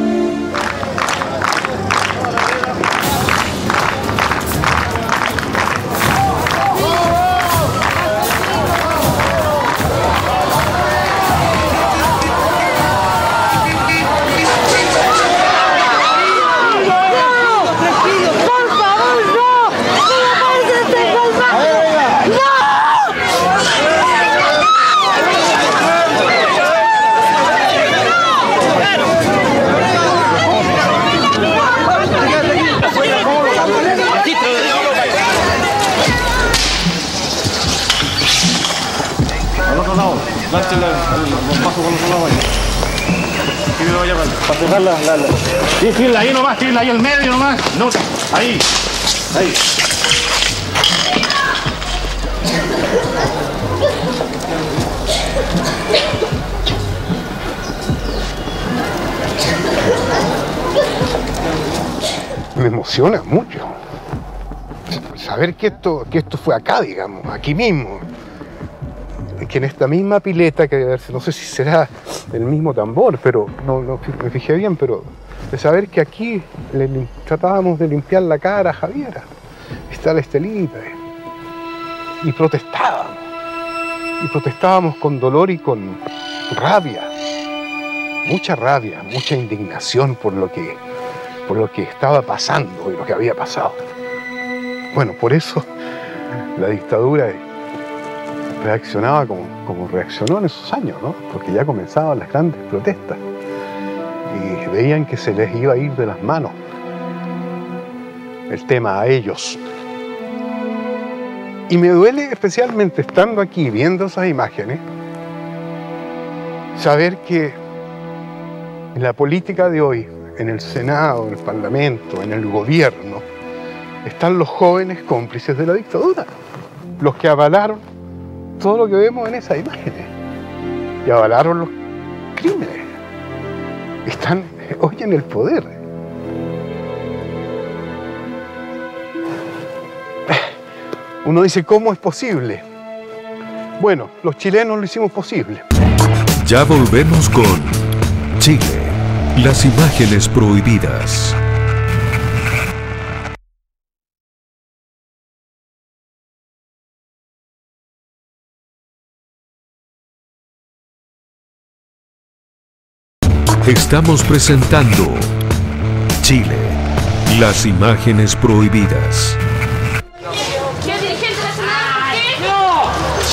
Speaker 18: para cerrar la, la, la. Sí, sí, ahí nomás, sí, ahí al medio nomás. No, ahí, ahí.
Speaker 19: Me emociona mucho saber que esto, que esto fue acá, digamos, aquí mismo. Que en esta misma pileta, que no sé si será el mismo tambor, pero no, no me fijé bien, pero de saber que aquí le tratábamos de limpiar la cara a Javiera, está la Estelita, y protestábamos, y protestábamos con dolor y con rabia, mucha rabia, mucha indignación por lo que, por lo que estaba pasando y lo que había pasado. Bueno, por eso la dictadura reaccionaba como, como reaccionó en esos años, ¿no? Porque ya comenzaban las grandes protestas y veían que se les iba a ir de las manos el tema a ellos. Y me duele especialmente, estando aquí viendo esas imágenes, saber que en la política de hoy, en el Senado, en el Parlamento, en el gobierno, están los jóvenes cómplices de la dictadura, los que avalaron todo lo que vemos en esas imágenes y avalaron los crímenes. Están hoy en el poder. Uno dice, ¿cómo es posible? Bueno, los chilenos lo hicimos posible.
Speaker 26: Ya volvemos con Chile, las imágenes prohibidas. Estamos presentando Chile, las imágenes prohibidas.
Speaker 25: ¿Qué dirigente nacional? ¿Qué?
Speaker 2: ¡No!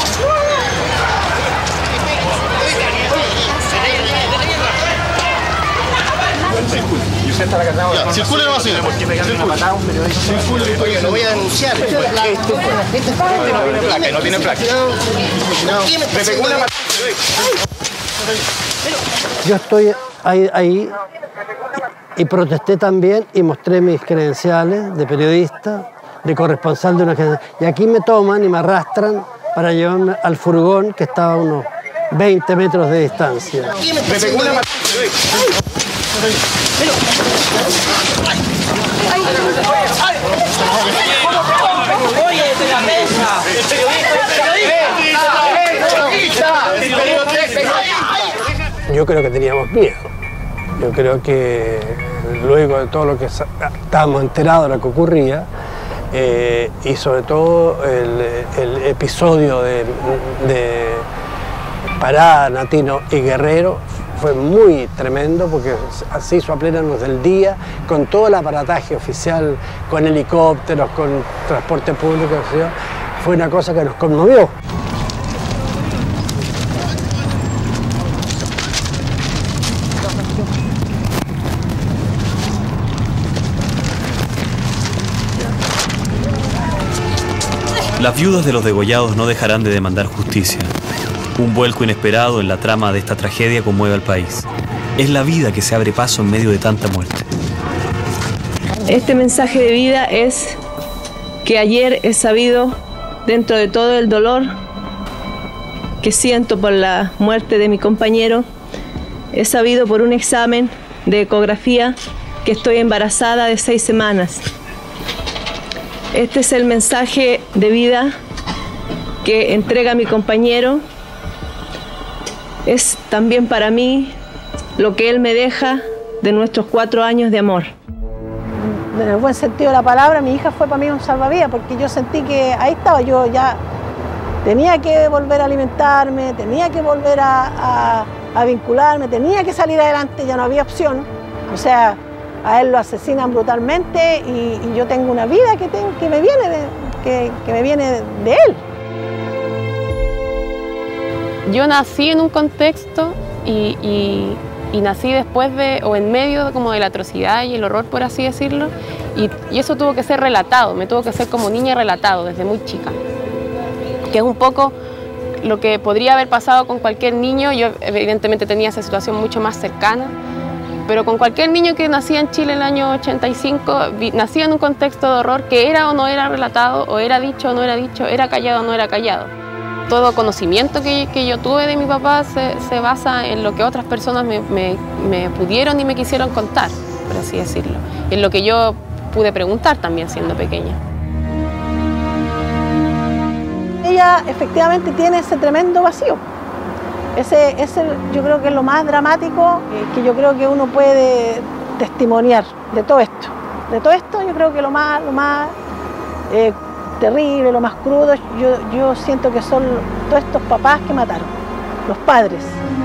Speaker 18: Y usted está la cargada.
Speaker 2: Circule nomás, señor. Circule. Oye, lo voy a denunciar. Esto no tiene placa, no tiene placa. Me pegó una patada.
Speaker 27: Yo estoy ahí, ahí y protesté también y mostré mis credenciales de periodista, de corresponsal de una agencia. Y aquí me toman y me arrastran para llevarme al furgón que estaba a unos veinte metros de distancia.
Speaker 2: Me pegó una patada.
Speaker 25: Oye, de la mesa.
Speaker 27: Yo creo que teníamos miedo. Yo creo que luego de todo lo que estábamos enterados de lo que ocurría, eh, y sobre todo el, el episodio de, de Parada, Natino y Guerrero, fue muy tremendo porque se hizo a plena luz del día, con todo el aparataje oficial, con helicópteros, con transporte público, fue una cosa que nos conmovió.
Speaker 1: Las viudas de los degollados no dejarán de demandar justicia. Un vuelco inesperado en la trama de esta tragedia conmueve al país. Es la vida que se abre paso en medio de tanta muerte.
Speaker 25: Este mensaje de vida es que ayer he sabido, dentro de todo el dolor que siento por la muerte de mi compañero, he sabido por un examen de ecografía que estoy embarazada de seis semanas. Este es el mensaje de vida que entrega mi compañero. Es también para mí lo que él me deja de nuestros cuatro años de amor.
Speaker 3: En el buen sentido de la palabra, mi hija fue para mí un salvavidas, porque yo sentí que ahí estaba, yo ya tenía que volver a alimentarme, tenía que volver a, a, a vincularme, tenía que salir adelante, ya no había opción. O sea, a él lo asesinan brutalmente y, y yo tengo una vida que, ten, que, me viene de, que, que me viene de él.
Speaker 4: Yo nací en un contexto y, y, y nací después de, o en medio como de la atrocidad y el horror, por así decirlo, y, y eso tuvo que ser relatado, me tuvo que ser como niña relatado desde muy chica, que es un poco lo que podría haber pasado con cualquier niño. Yo evidentemente tenía esa situación mucho más cercana, pero con cualquier niño que nacía en Chile en el año ochenta y cinco, nacía en un contexto de horror que era o no era relatado, o era dicho o no era dicho, era callado o no era callado. Todo conocimiento que, que yo tuve de mi papá se, se basa en lo que otras personas me, me, me pudieron y me quisieron contar, por así decirlo. En lo que yo pude preguntar también siendo pequeña.
Speaker 3: Ella efectivamente tiene ese tremendo vacío. Ese, ese yo creo que es lo más dramático eh, que yo creo que uno puede testimoniar de todo esto. De todo esto yo creo que lo más, lo más eh, terrible, lo más crudo, yo, yo siento que son todos estos papás que mataron, los padres.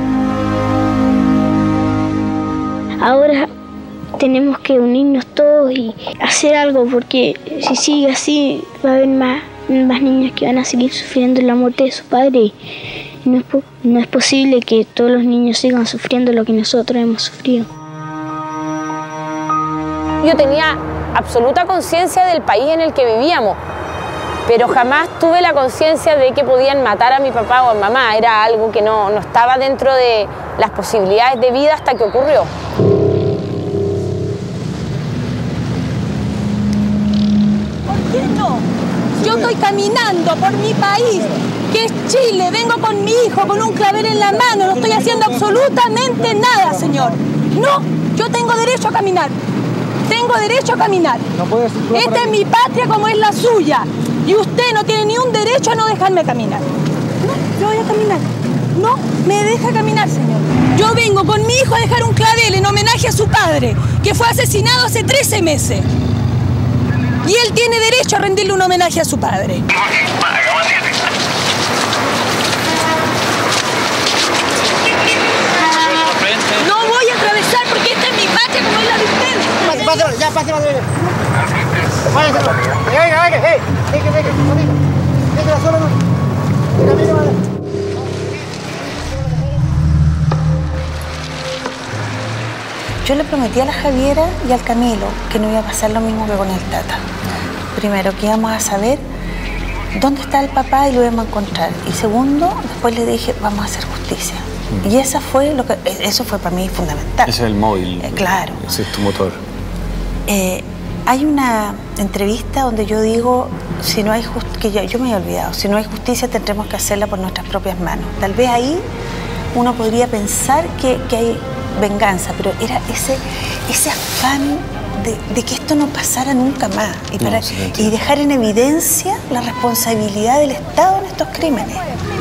Speaker 9: Ahora tenemos que unirnos todos y hacer algo, porque si sigue así va a haber más, más niños que van a seguir sufriendo la muerte de su padre y no es, no es posible que todos los niños sigan sufriendo lo que nosotros hemos sufrido.
Speaker 6: Yo tenía absoluta conciencia del país en el que vivíamos, pero jamás tuve la conciencia de que podían matar a mi papá o a mamá. Era algo que no, no estaba dentro de las posibilidades de vida hasta que ocurrió.
Speaker 17: ¿Por qué no? Yo estoy caminando por mi país, que es Chile, vengo con mi hijo, con un clavel en la mano, no estoy haciendo absolutamente nada, señor. No, yo tengo derecho a caminar. Tengo derecho a caminar. Esta es mi patria como es la suya. Y usted no tiene ni un derecho a no dejarme caminar. No, yo voy a caminar. No me deja caminar, señor. Yo vengo con mi hijo a dejar un clavel en homenaje a su padre, que fue asesinado hace trece meses. Y él tiene derecho a rendirle un homenaje a su padre. No voy a atravesar porque esta es mi patria como es la de ustedes.
Speaker 2: Pásalo, ya, pásalo. Váyanse. Venga, venga, hey, venga, venga, conmigo. Déjala sola, no. Venga, venga, venga.
Speaker 11: Yo le prometí a la Javiera y al Camilo que no iba a pasar lo mismo que con el Tata. Primero, que íbamos a saber dónde está el papá y lo íbamos a encontrar. Y segundo, después le dije, vamos a hacer justicia. Mm. Y esa fue lo que, eso fue para mí fundamental.
Speaker 10: Ese es el móvil.
Speaker 11: Eh, claro.
Speaker 10: Ese es tu motor.
Speaker 11: Eh, hay una entrevista donde yo digo, si no hay justicia, que yo, yo me he olvidado, si no hay justicia tendremos que hacerla por nuestras propias manos. Tal vez ahí uno podría pensar que, que hay venganza, pero era ese, ese afán de, de que esto no pasara nunca más y, para, no, sí, y dejar en evidencia la responsabilidad del Estado en estos crímenes.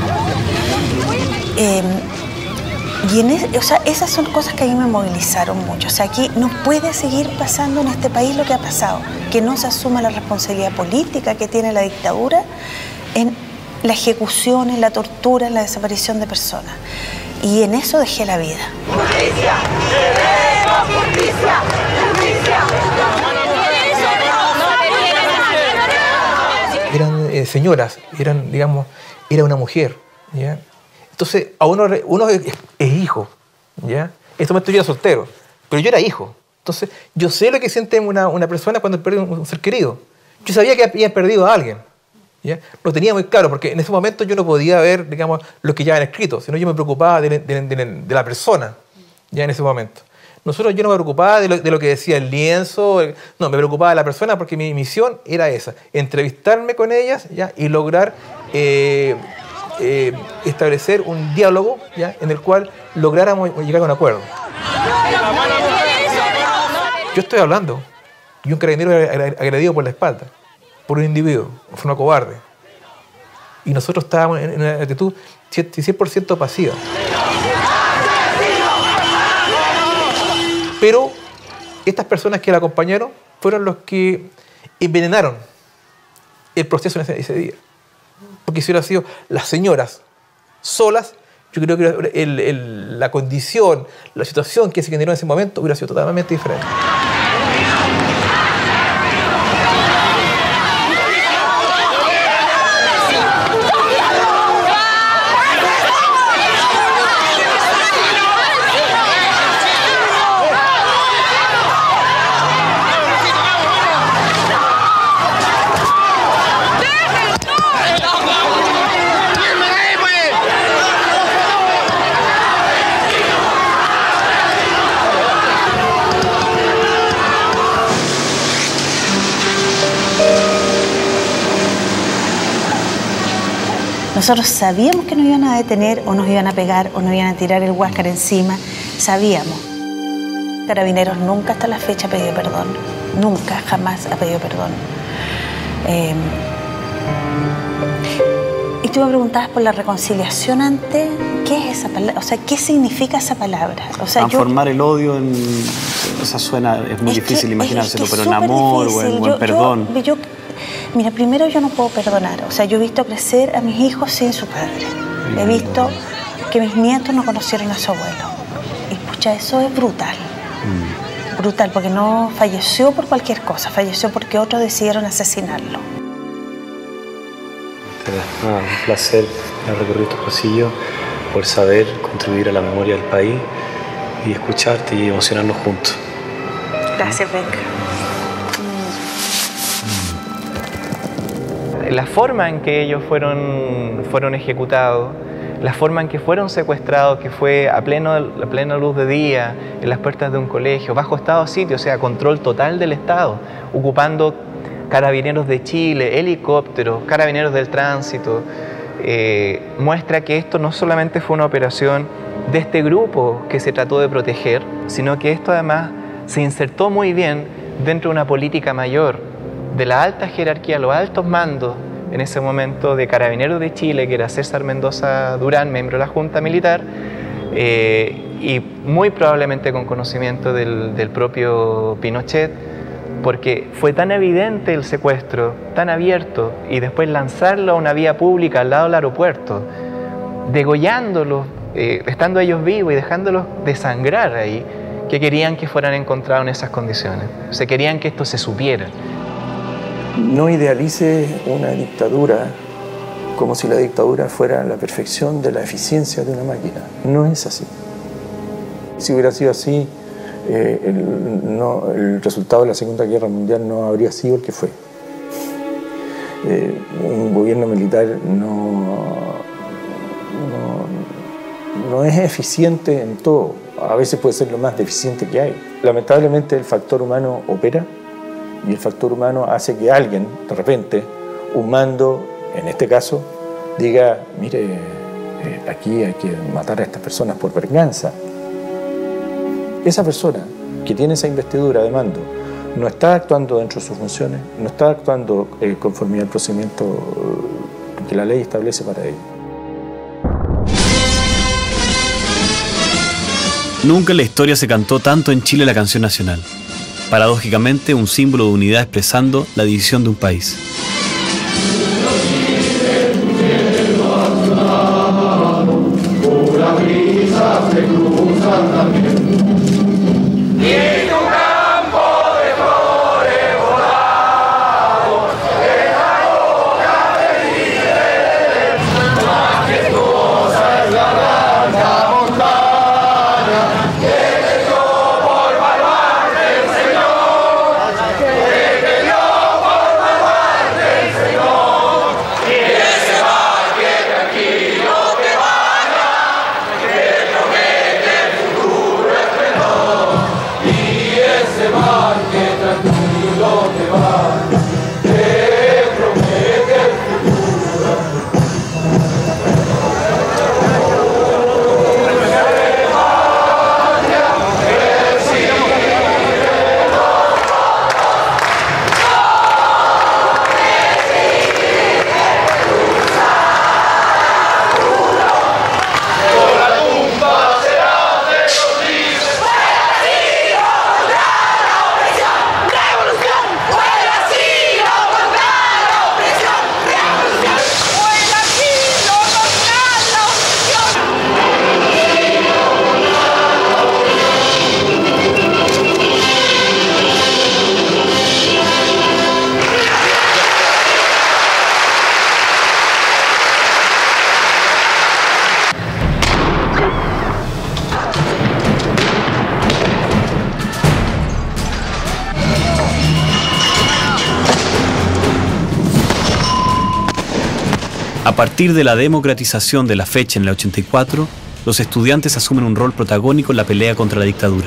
Speaker 11: Eh, y en es, o sea, esas son cosas que a mí me movilizaron mucho. O sea, aquí no puede seguir pasando en este país lo que ha pasado, que no se asuma la responsabilidad política que tiene la dictadura en la ejecución, en la tortura, en la desaparición de personas. Y en eso dejé la vida.
Speaker 17: ¡Justicia! ¡Queremos justicia! ¡Justicia!
Speaker 20: Eran eh, señoras, eran, digamos, era una mujer, ¿ya? Entonces, a uno, uno es, es hijo, ¿ya? En este momento yo era soltero, pero yo era hijo. Entonces, yo sé lo que siente una, una persona cuando pierde un, un ser querido. Yo sabía que había perdido a alguien, ¿ya? Lo tenía muy claro, porque en ese momento yo no podía ver, digamos, lo que ya habían escrito, sino yo me preocupaba de, de, de, de la persona, ya en ese momento. Nosotros yo no me preocupaba de lo, de lo que decía el lienzo, no, me preocupaba de la persona porque mi misión era esa, entrevistarme con ellas, ¿ya? Y lograr eh, eh, establecer un diálogo, ¿ya? En el cual lográramos llegar a un acuerdo. Yo estoy hablando y un carabinero agredido por la espalda, por un individuo, de forma cobarde. Y nosotros estábamos en una actitud cien por ciento pasiva. Pero estas personas que la acompañaron fueron los que envenenaron el proceso en ese, ese día. Porque si hubieran sido las señoras solas, yo creo que el, el, la condición, la situación que se generó en ese momento hubiera sido totalmente diferente.
Speaker 11: Nosotros sabíamos que nos iban a detener o nos iban a pegar o nos iban a tirar el huáscar encima. Sabíamos. Carabineros nunca hasta la fecha ha pedido perdón. Nunca, jamás ha pedido perdón. Eh, y tú me preguntabas por la reconciliación antes. ¿Qué es esa palabra? O sea, ¿qué significa esa palabra? O sea,
Speaker 10: transformar
Speaker 11: yo...
Speaker 10: el odio en... O sea, suena... Es muy
Speaker 11: es
Speaker 10: difícil
Speaker 11: que,
Speaker 10: imaginárselo,
Speaker 11: es que
Speaker 10: pero en amor
Speaker 11: difícil.
Speaker 10: o en,
Speaker 11: yo,
Speaker 10: o en perdón.
Speaker 11: Yo, yo, Mira, primero yo no puedo perdonar. O sea, yo he visto crecer a mis hijos sin su padre. He visto que mis nietos no conocieron a su abuelo. Y pucha, eso es brutal. Mm. Brutal, porque no falleció por cualquier cosa. Falleció porque otros decidieron asesinarlo.
Speaker 10: Ah, un placer recorrer estos pasillos, por saber contribuir a la memoria del país y escucharte y emocionarnos juntos.
Speaker 11: Gracias, Beca.
Speaker 5: La forma en que ellos fueron, fueron ejecutados, la forma en que fueron secuestrados, que fue a, pleno, a plena luz de día, en las puertas de un colegio, bajo estado de sitio, o sea, control total del Estado, ocupando carabineros de Chile, helicópteros, carabineros del tránsito, eh, muestra que esto no solamente fue una operación de este grupo que se trató de proteger, sino que esto además se insertó muy bien dentro de una política mayor, de la alta jerarquía, los altos mandos en ese momento de Carabineros de Chile, que era César Mendoza Durán, miembro de la Junta Militar, eh, y muy probablemente con conocimiento del, del propio Pinochet, porque fue tan evidente el secuestro, tan abierto, y después lanzarlo a una vía pública al lado del aeropuerto, degollándolos, eh, estando ellos vivos y dejándolos desangrar ahí, que querían que fueran encontrados en esas condiciones. O sea, querían que esto se supiera.
Speaker 7: No idealice una dictadura como si la dictadura fuera la perfección de la eficiencia de una máquina. No es así. Si hubiera sido así, eh, el, no, el resultado de la Segunda Guerra Mundial no habría sido el que fue. Eh, un gobierno militar no, no, no es eficiente en todo. A veces puede ser lo más deficiente que hay. Lamentablemente el factor humano opera. Y el factor humano hace que alguien, de repente, un mando, en este caso, diga, mire, eh, aquí hay que matar a estas personas por venganza. Esa persona que tiene esa investidura de mando no está actuando dentro de sus funciones, no está actuando eh, conforme al procedimiento que la ley establece para ello.
Speaker 1: Nunca en la historia se cantó tanto en Chile la canción nacional. Paradójicamente, un símbolo de unidad expresando la división de un país. A partir de la democratización de la fecha en el ochenta y cuatro, los estudiantes asumen un rol protagónico en la pelea contra la dictadura.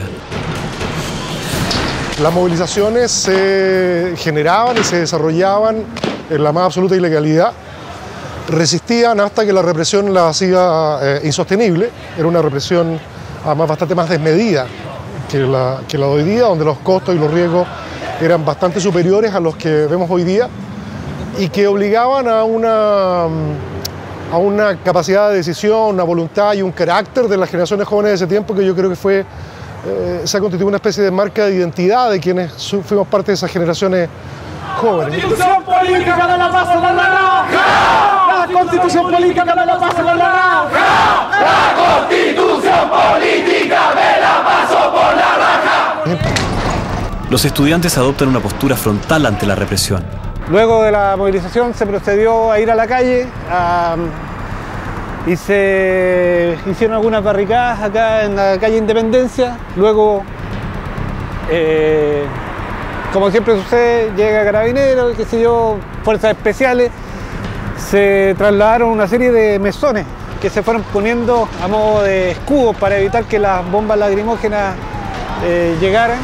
Speaker 8: Las movilizaciones se generaban y se desarrollaban en la más absoluta ilegalidad. Resistían hasta que la represión la hacía eh, insostenible. Era una represión además bastante más desmedida que la, que la de hoy día, donde los costos y los riesgos eran bastante superiores a los que vemos hoy día y que obligaban a una, a una capacidad de decisión, una voluntad y un carácter de las generaciones jóvenes de ese tiempo que yo creo que fue, eh, se ha constituido una especie de marca de identidad de quienes fuimos parte de esas generaciones jóvenes.
Speaker 17: Constitución política de la paz por la raja. La Constitución política de la paz por la raja. La Constitución política de la paz por la raja.
Speaker 1: Los estudiantes adoptan una postura frontal ante la represión.
Speaker 12: Luego de la movilización se procedió a ir a la calle a, y se hicieron algunas barricadas acá en la calle Independencia. Luego, eh, como siempre sucede, llega Carabineros, qué sé yo, fuerzas especiales. Se trasladaron una serie de mesones que se fueron poniendo a modo de escudos para evitar que las bombas lacrimógenas eh, llegaran.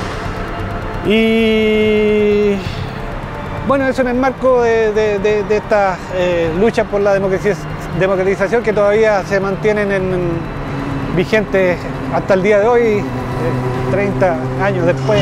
Speaker 12: Y bueno, eso en el marco de, de, de, de estas eh, luchas por la democratización que todavía se mantienen en, vigentes hasta el día de hoy, eh, treinta años después.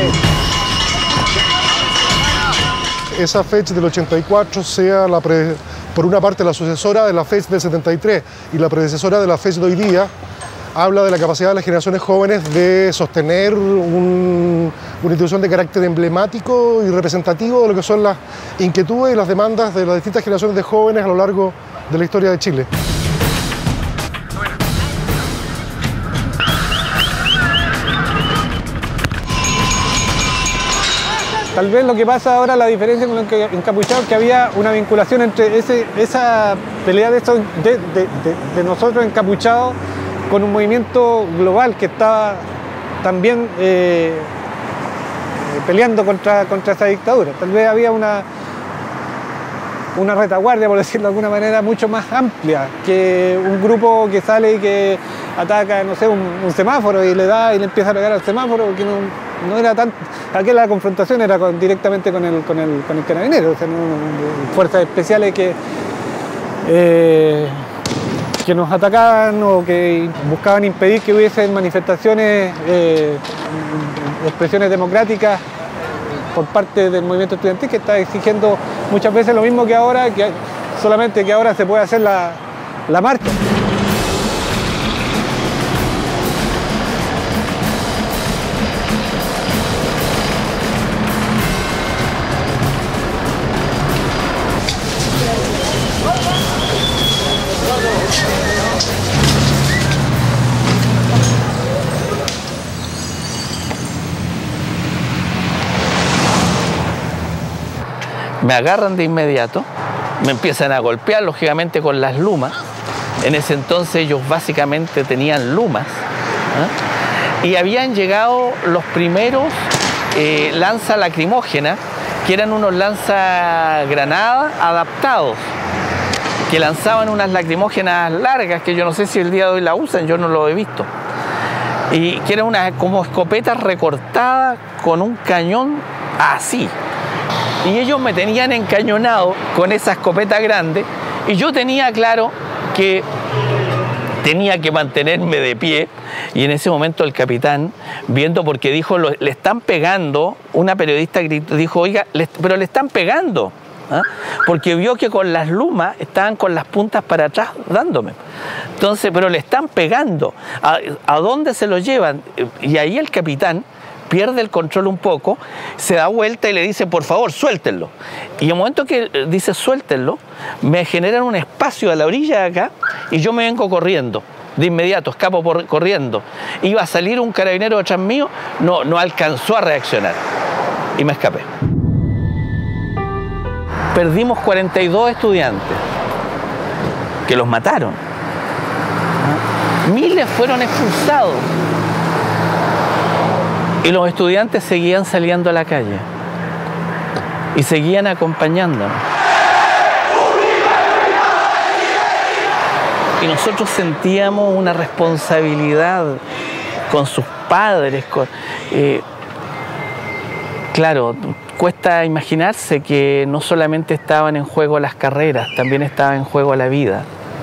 Speaker 8: Esa fecha del ochenta y cuatro sea, la pre, por una parte, la sucesora de la fecha del setenta y tres y la predecesora de la fecha de hoy día, habla de la capacidad de las generaciones jóvenes de sostener un, una institución de carácter emblemático y representativo de lo que son las inquietudes y las demandas de las distintas generaciones de jóvenes a lo largo de la historia de Chile.
Speaker 12: Tal vez lo que pasa ahora, la diferencia con los encapuchados, que había una vinculación entre ese, esa pelea de, estos, de, de, de, de nosotros encapuchados con un movimiento global que estaba también eh, peleando contra, contra esa dictadura. Tal vez había una, una retaguardia, por decirlo de alguna manera, mucho más amplia que un grupo que sale y que ataca, no sé, un, un semáforo y le da y le empieza a pegar al semáforo, porque no, no era tan... Aquí la confrontación era con, directamente con el, con el, con el carabinero, o sea, no, no, fuerzas especiales que... Eh, que nos atacaban o que buscaban impedir que hubiesen manifestaciones, eh, expresiones democráticas por parte del movimiento estudiantil, que está exigiendo muchas veces lo mismo que ahora, que solamente que ahora se puede hacer la, la marcha.
Speaker 13: Me agarran de inmediato, me empiezan a golpear, lógicamente, con las lumas. En ese entonces ellos básicamente tenían lumas, ¿eh? Y habían llegado los primeros eh, lanzas lacrimógenas, que eran unos lanzagranadas adaptados, que lanzaban unas lacrimógenas largas, que yo no sé si el día de hoy la usan, yo no lo he visto, y que eran unas como escopetas recortadas con un cañón así. Y ellos me tenían encañonado con esa escopeta grande y yo tenía claro que tenía que mantenerme de pie. Y en ese momento el capitán, viendo, porque dijo, lo, le están pegando, una periodista gritó, dijo, oiga, le, pero le están pegando, ¿ah? Porque vio que con las lumas estaban con las puntas para atrás dándome. Entonces, pero le están pegando, ¿a, a dónde se lo llevan? Y ahí el capitán pierde el control un poco, se da vuelta y le dice, por favor, suéltenlo. Y en el momento que dice suéltenlo, me generan un espacio a la orilla de acá y yo me vengo corriendo. De inmediato, escapo por, corriendo. Iba a salir un carabinero detrás mío, no, no alcanzó a reaccionar. Y me escapé. Perdimos cuarenta y dos estudiantes, que los mataron. Miles fueron expulsados. Y los estudiantes seguían saliendo a la calle y seguían acompañándonos. y nosotros sentíamos una responsabilidad con sus padres. Con, eh, claro, cuesta imaginarse que no solamente estaban en juego las carreras, también estaba en juego la vida.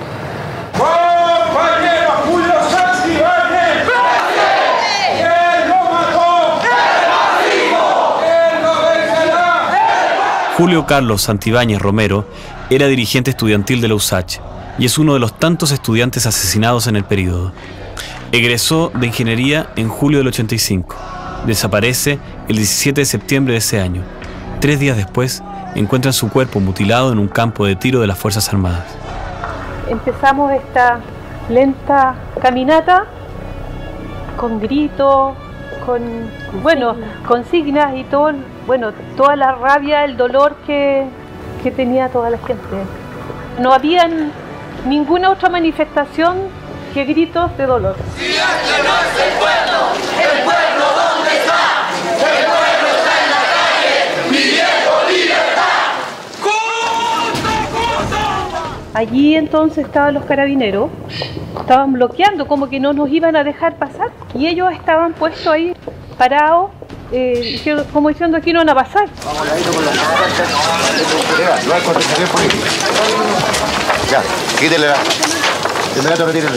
Speaker 1: Julio Carlos Santibáñez Romero era dirigente estudiantil de la U S A C H y es uno de los tantos estudiantes asesinados en el período. Egresó de Ingeniería en julio del ochenta y cinco. Desaparece el diecisiete de septiembre de ese año. Tres días después, encuentran su cuerpo mutilado en un campo de tiro de las Fuerzas Armadas.
Speaker 14: Empezamos esta lenta caminata con gritos, con, bueno, consignas y todo, bueno, toda la rabia, el dolor que, que tenía toda la gente. No había ninguna otra manifestación que gritos de dolor.
Speaker 2: Si este no es el pueblo, ¿el pueblo dónde está? El pueblo está en la calle, pidiendo libertad. ¡Justo, justo!
Speaker 14: Allí entonces estaban los carabineros, estaban bloqueando, como que no nos iban a dejar pasar, y ellos estaban puestos ahí, parados, eh, como diciendo aquí no van a pasar.
Speaker 2: Vamos a ir con las cartas. No hay contratación política. Ya, quítele la... De inmediato retírenle.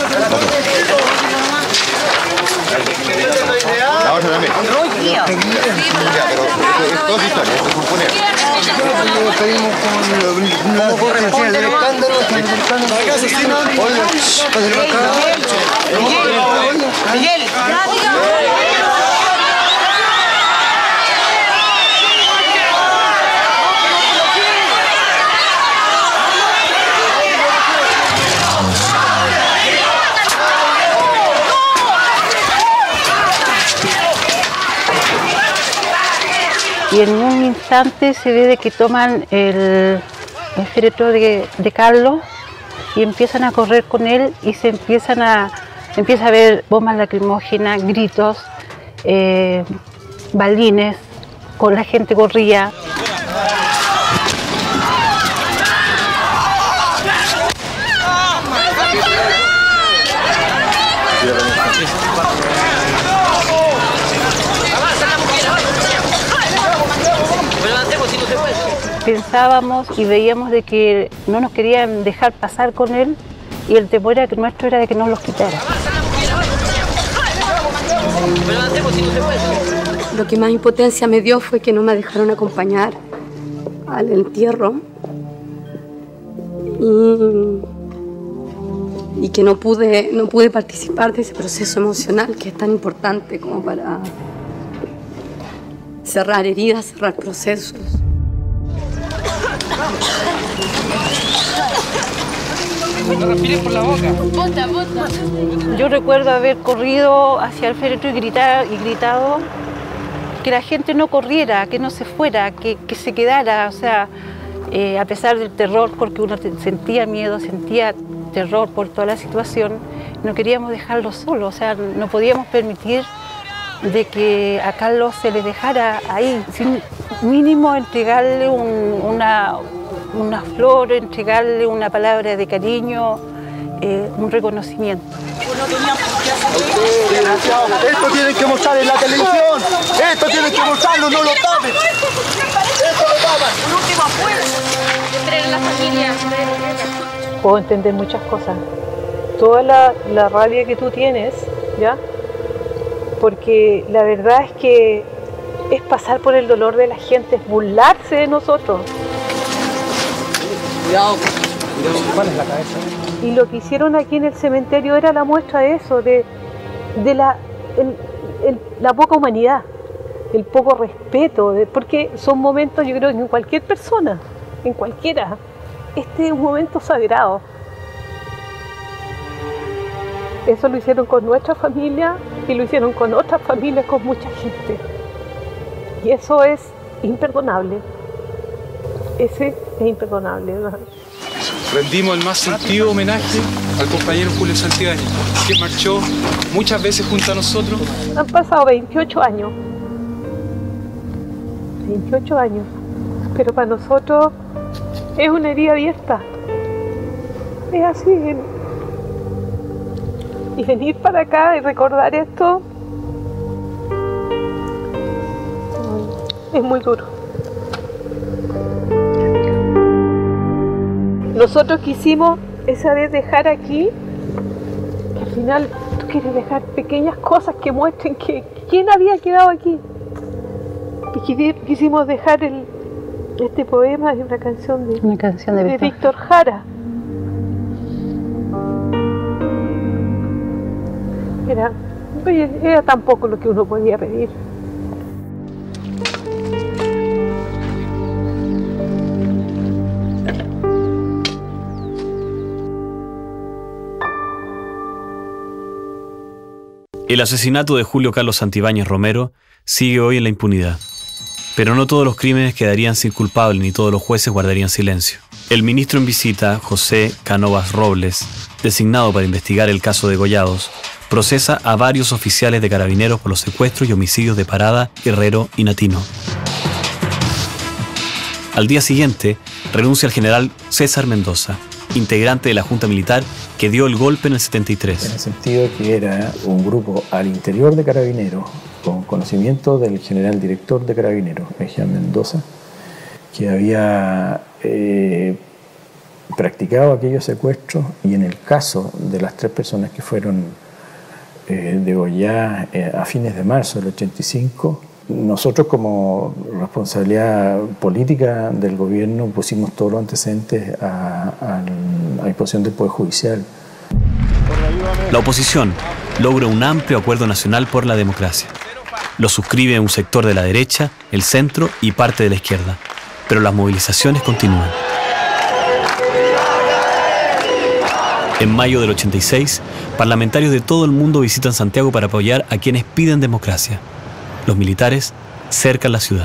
Speaker 2: La otra también. Ya, pero esto es historia, esto es componer. Pedimos con la corrección del escándalo. Miguel.
Speaker 15: Y en un instante se ve de que toman el, el féretro de, de Carlos y empiezan a correr con él y se empiezan a, empieza a ver bombas lacrimógenas, gritos, eh, balines, con la gente corría. Pensábamos y veíamos de que no nos querían dejar pasar con él y el temor era que nuestro era de que nos los quitara.
Speaker 16: Lo que más impotencia me dio fue que no me dejaron acompañar al entierro y, y que no pude, no pude participar de ese proceso emocional que es tan importante como para cerrar heridas, cerrar procesos.
Speaker 15: Por la boca. Bota, bota. Yo recuerdo haber corrido hacia el féretro y, gritar, y gritado que la gente no corriera, que no se fuera, que, que se quedara, o sea, eh, a pesar del terror, porque uno sentía miedo, sentía terror por toda la situación, no queríamos dejarlo solo, o sea, no podíamos permitir de que a Carlos se le dejara ahí, sin mínimo entregarle un, una, una flor, entregarle una palabra de cariño, eh, un reconocimiento.
Speaker 2: Esto tienen que mostrar en la televisión, esto tienen que mostrarlo, no lo tapen. Esto lo tapan.
Speaker 25: Un último acuerdo entre la familia.
Speaker 14: Puedo entender muchas cosas. Toda la, la rabia que tú tienes, ¿ya? Porque la verdad es que es pasar por el dolor de la gente, es burlarse de nosotros.
Speaker 2: Cuidado, cuidado, la cabeza.
Speaker 14: Y lo que hicieron aquí en el cementerio era la muestra de eso, de, de la, el, el, la poca humanidad, el poco respeto, de, porque son momentos, yo creo que en cualquier persona, en cualquiera, este es un momento sagrado. Eso lo hicieron con nuestra familia y lo hicieron con otras familias, con mucha gente. Y eso es imperdonable. Ese es imperdonable, ¿verdad?
Speaker 21: Rendimos el más sentido homenaje al compañero Julio Santibáñez, que marchó muchas veces junto a nosotros.
Speaker 14: Han pasado veintiocho años. veintiocho años. Pero para nosotros es una herida abierta. Es así. Y venir para acá y recordar esto es muy duro. Nosotros quisimos esa vez dejar aquí, que al final tú quieres dejar pequeñas cosas que muestren que quién había quedado aquí. Y quisimos dejar el, este poema y una canción de,
Speaker 16: una canción de,
Speaker 14: de
Speaker 16: Víctor.
Speaker 14: Víctor Jara. Era, era tampoco lo que uno podía pedir.
Speaker 1: El asesinato de Julio Carlos Santibáñez Romero sigue hoy en la impunidad. Pero no todos los crímenes quedarían sin culpable ni todos los jueces guardarían silencio. El ministro en visita, José Cánovas Robles, designado para investigar el caso de Gollados, procesa a varios oficiales de Carabineros por los secuestros y homicidios de Parada, Herrero y Natino. Al día siguiente, renuncia el general César Mendoza, integrante de la Junta Militar que dio el golpe en el setenta y tres.
Speaker 7: En el sentido de que era un grupo al interior de Carabineros, con conocimiento del general director de Carabineros, Jean Mendoza, que había eh, practicado aquellos secuestros, y en el caso de las tres personas que fueron eh, degolladas eh, a fines de marzo del ochenta y cinco, nosotros como responsabilidad política del gobierno pusimos todos los antecedentes a, a, a disposición del Poder Judicial.
Speaker 1: La oposición logra un amplio acuerdo nacional por la democracia. Lo suscribe un sector de la derecha, el centro y parte de la izquierda. Pero las movilizaciones continúan. En mayo del ochenta y seis, parlamentarios de todo el mundo visitan Santiago para apoyar a quienes piden democracia. Los militares cercan la ciudad.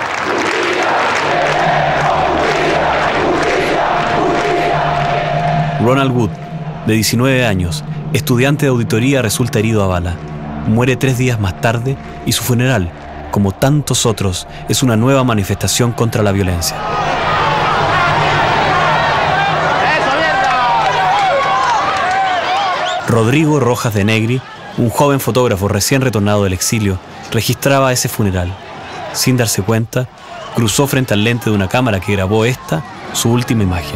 Speaker 1: Ronald Wood, de diecinueve años, estudiante de auditoría, resulta herido a bala. Muere tres días más tarde y su funeral, como tantos otros, es una nueva manifestación contra la violencia. Rodrigo Rojas de Negri, un joven fotógrafo recién retornado del exilio, registraba ese funeral. Sin darse cuenta, cruzó frente al lente de una cámara que grabó esta, su última imagen.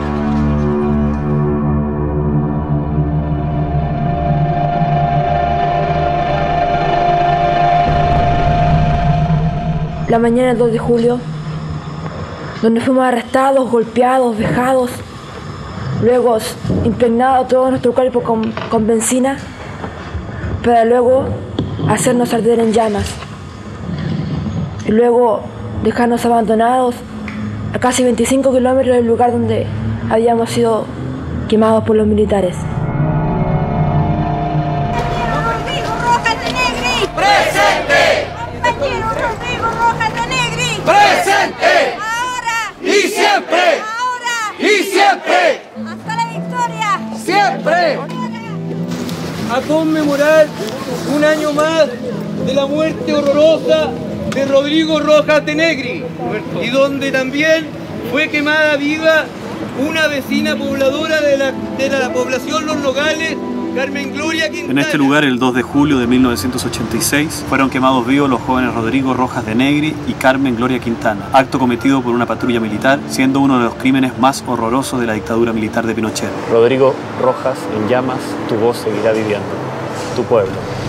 Speaker 18: La mañana del dos de julio, donde fuimos arrestados, golpeados, vejados, luego impregnado todo nuestro cuerpo con, con benzina, para luego hacernos arder en llamas y luego dejarnos abandonados a casi veinticinco kilómetros del lugar donde habíamos sido quemados por los militares.
Speaker 17: Rodrigo Rojas de Negri. ¡Presente! Compañero Rodrigo Rojas de Negri. ¡Presente! Ahora. Y siempre. Ahora. Y siempre. Hasta la victoria. Siempre.
Speaker 19: A conmemorar un año más de la muerte horrorosa de Rodrigo Rojas de Negri, y donde también fue quemada viva una vecina pobladora de la, de la población Los Nogales, Carmen Gloria Quintana.
Speaker 1: En este lugar, el dos de julio de mil novecientos ochenta y seis, fueron quemados vivos los jóvenes Rodrigo Rojas de Negri y Carmen Gloria Quintana, acto cometido por una patrulla militar, siendo uno de los crímenes más horrorosos de la dictadura militar de Pinochet.
Speaker 10: Rodrigo Rojas, en llamas, tu voz seguirá viviendo. Tu pueblo.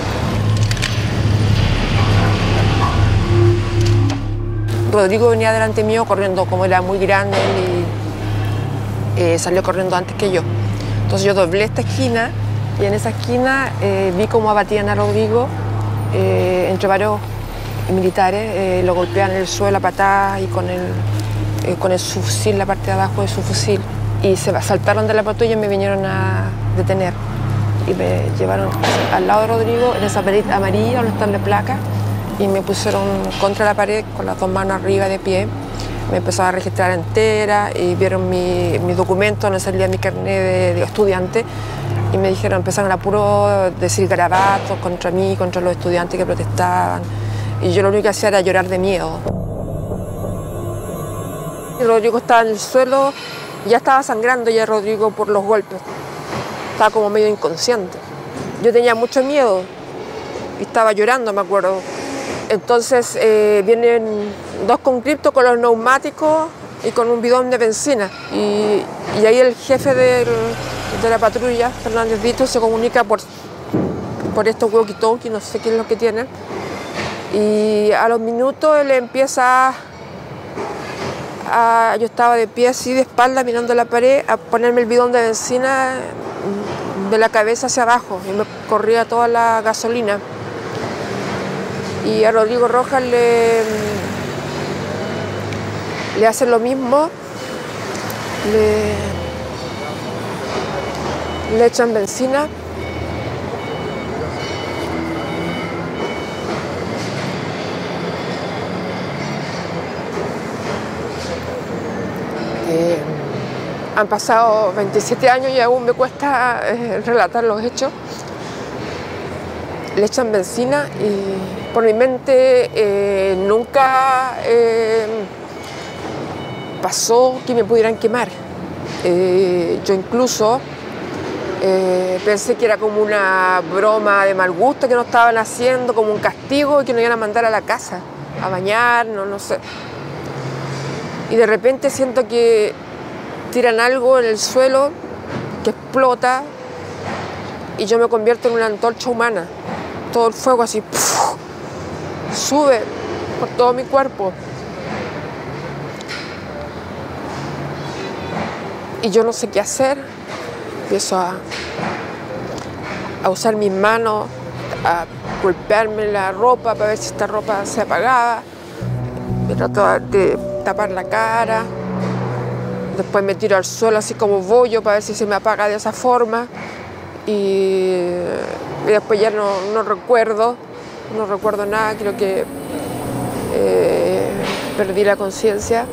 Speaker 22: Rodrigo venía delante mío corriendo, como era muy grande y eh, salió corriendo antes que yo. Entonces yo doblé esta esquina y en esa esquina eh, vi cómo abatían a Rodrigo eh, entre varios militares, eh, lo golpeaban en el suelo a patadas y con el, eh, con el su fusil, la parte de abajo de su fusil. Y se saltaron de la patrulla y me vinieron a detener. Y me llevaron al lado de Rodrigo, en esa pared amarilla donde están las placas, y me pusieron contra la pared con las dos manos arriba de pie. Me empezaron a registrar entera y vieron mi, mi documento donde salía mi carnet de, de estudiante, y me dijeron, empezaron a puro decir garabatos contra mí, contra los estudiantes que protestaban, y yo lo único que hacía era llorar de miedo. Y Rodrigo estaba en el suelo, ya estaba sangrando ya Rodrigo por los golpes, estaba como medio inconsciente. yo tenía mucho miedo y estaba llorando, me acuerdo. Entonces eh, vienen dos conscriptos con los neumáticos y con un bidón de benzina. Y, y ahí el jefe del, de la patrulla, Fernández Dito, se comunica por, por estos walkie-talkie, no sé qué es lo que tienen. Y a los minutos él empieza a, yo estaba de pie así de espalda mirando la pared, a ponerme el bidón de benzina de la cabeza hacia abajo y me corría toda la gasolina. Y a Rodrigo Rojas le, le hacen lo mismo, le, le echan benzina. Eh, han pasado veintisiete años y aún me cuesta eh, relatar los hechos. Le echan benzina y por mi mente eh, nunca eh, pasó que me pudieran quemar. Eh, yo incluso eh, pensé que era como una broma de mal gusto que nos estaban haciendo, como un castigo y que nos iban a mandar a la casa a bañar, no, no sé. Y de repente siento que tiran algo en el suelo que explota y yo me convierto en una antorcha humana. Todo el fuego así ¡puf! Sube por todo mi cuerpo. Y yo no sé qué hacer. Empiezo a, a usar mis manos, a golpearme la ropa para ver si esta ropa se apagaba. Me trato de tapar la cara. Después me tiro al suelo así como bollo para ver si se me apaga de esa forma. Y, y después ya no, no recuerdo, no recuerdo nada, creo que eh, perdí la conciencia.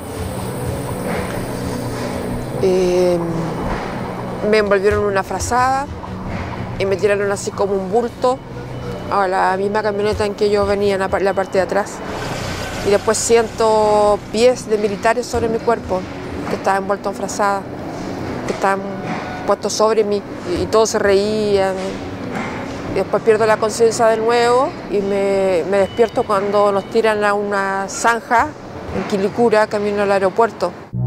Speaker 22: Eh, me envolvieron en una frazada y me tiraron así como un bulto a la misma camioneta en que yo venía en la parte de atrás. Y después siento pies de militares sobre mi cuerpo, que estaba envuelto en frazada, que estaban puestos sobre mí y todos se reían. Y después pierdo la conciencia de nuevo y me, me despierto cuando nos tiran a una zanja en Quilicura, camino al aeropuerto.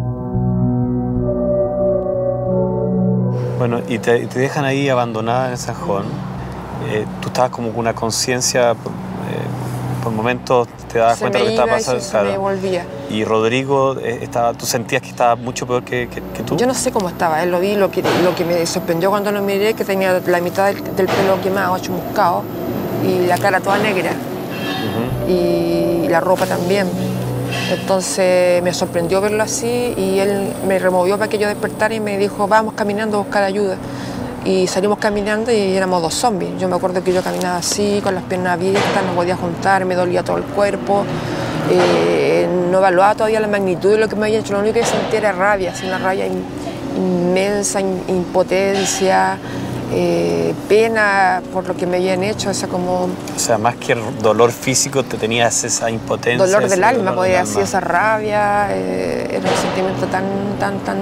Speaker 1: Bueno, y te, y te dejan ahí abandonada en el zanjón. Eh, tú estabas como con una conciencia, eh, por momentos te dabas
Speaker 22: se
Speaker 1: cuenta de lo que estaba pasando.
Speaker 22: Se
Speaker 1: claro.
Speaker 22: me volvía.
Speaker 1: Y Rodrigo, eh, estaba, ¿tú sentías que estaba mucho peor que, que, que tú?
Speaker 22: Yo no sé cómo estaba, él lo vi, lo que, lo que me sorprendió cuando lo miré, que tenía la mitad del, del pelo quemado, chamuscado, y la cara toda negra, uh-huh. y la ropa también. Entonces me sorprendió verlo así y él me removió para que yo despertara y me dijo, vamos caminando a buscar ayuda. Y salimos caminando y éramos dos zombies. Yo me acuerdo que yo caminaba así, con las piernas abiertas, no podía juntar, me dolía todo el cuerpo. Eh, no evaluaba todavía la magnitud de lo que me había hecho. Lo único que sentía era rabia, así, una rabia in, inmensa, in, impotencia, eh, pena por lo que me habían hecho. O sea, como...
Speaker 1: o sea, más que el dolor físico, te tenías esa impotencia.
Speaker 22: Dolor del alma,
Speaker 1: dolor
Speaker 22: podía
Speaker 1: del
Speaker 22: decir,
Speaker 1: alma.
Speaker 22: esa rabia. Eh, era un sentimiento tan, tan, tan...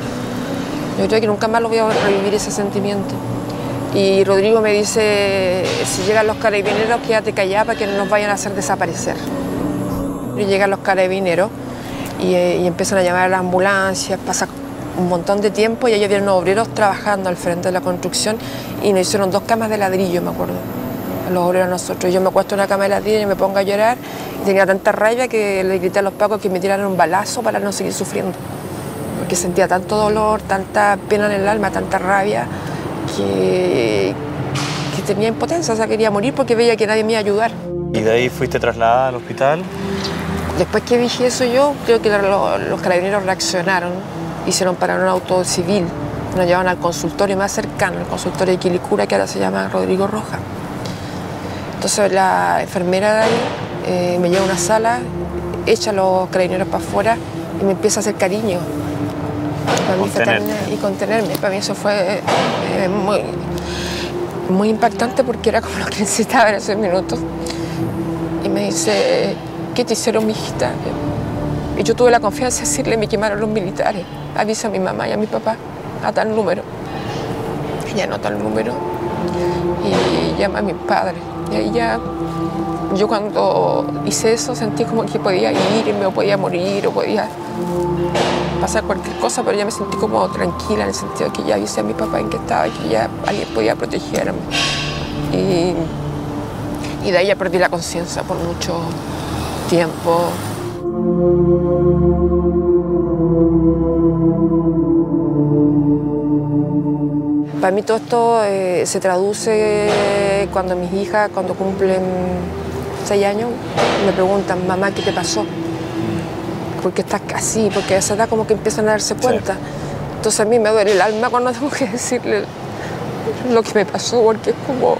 Speaker 22: Yo creo que nunca más lo voy a revivir ese sentimiento. Y Rodrigo me dice, si llegan los carabineros, quédate callada para que no nos vayan a hacer desaparecer. Y llegan los carabineros y, eh, y empiezan a llamar a las ambulancias, pasa un montón de tiempo y allá vienen los obreros trabajando al frente de la construcción y nos hicieron dos camas de ladrillo, me acuerdo, a los obreros nosotros. Yo me acuesto en una cama de ladrillo y me pongo a llorar y tenía tanta rabia que le grité a los pacos que me tiraran un balazo para no seguir sufriendo. Porque sentía tanto dolor, tanta pena en el alma, tanta rabia, que, que tenía impotencia, o sea, quería morir porque veía que nadie me iba a ayudar.
Speaker 1: ¿Y de ahí fuiste trasladada al hospital?
Speaker 22: Después que dije eso yo, creo que los, los carabineros reaccionaron, hicieron parar un auto civil, nos llevaron al consultorio más cercano, el consultorio de Quilicura, que ahora se llama Rodrigo Rojas. Entonces la enfermera de ahí eh, me lleva a una sala, echa a los carabineros para afuera y me empieza a hacer cariño. Para mí fue tan, y contenerme, para mí eso fue eh, muy, muy impactante porque era como lo que necesitaba en ese minuto. Y me dice, ¿qué te hicieron, mijita? Y yo tuve la confianza de decirle, me quemaron los militares. Avisa a mi mamá y a mi papá, a tal número. Ella anota el número y llama a mi padre. Y ahí ya, yo cuando hice eso sentí como que podía irme o podía morir o podía pasar cualquier cosa, pero ya me sentí como tranquila en el sentido de que ya avisé a mi papá en que estaba y que ya alguien podía protegerme. Y, y de ahí ya perdí la conciencia por mucho tiempo. Para mí todo esto eh, se traduce cuando mis hijas, cuando cumplen seis años, me preguntan, mamá, ¿qué te pasó? ¿Por qué estás así? Porque a esa edad como que empiezan a darse cuenta. Sí. Entonces a mí me duele el alma cuando tengo que decirle lo que me pasó, porque es como...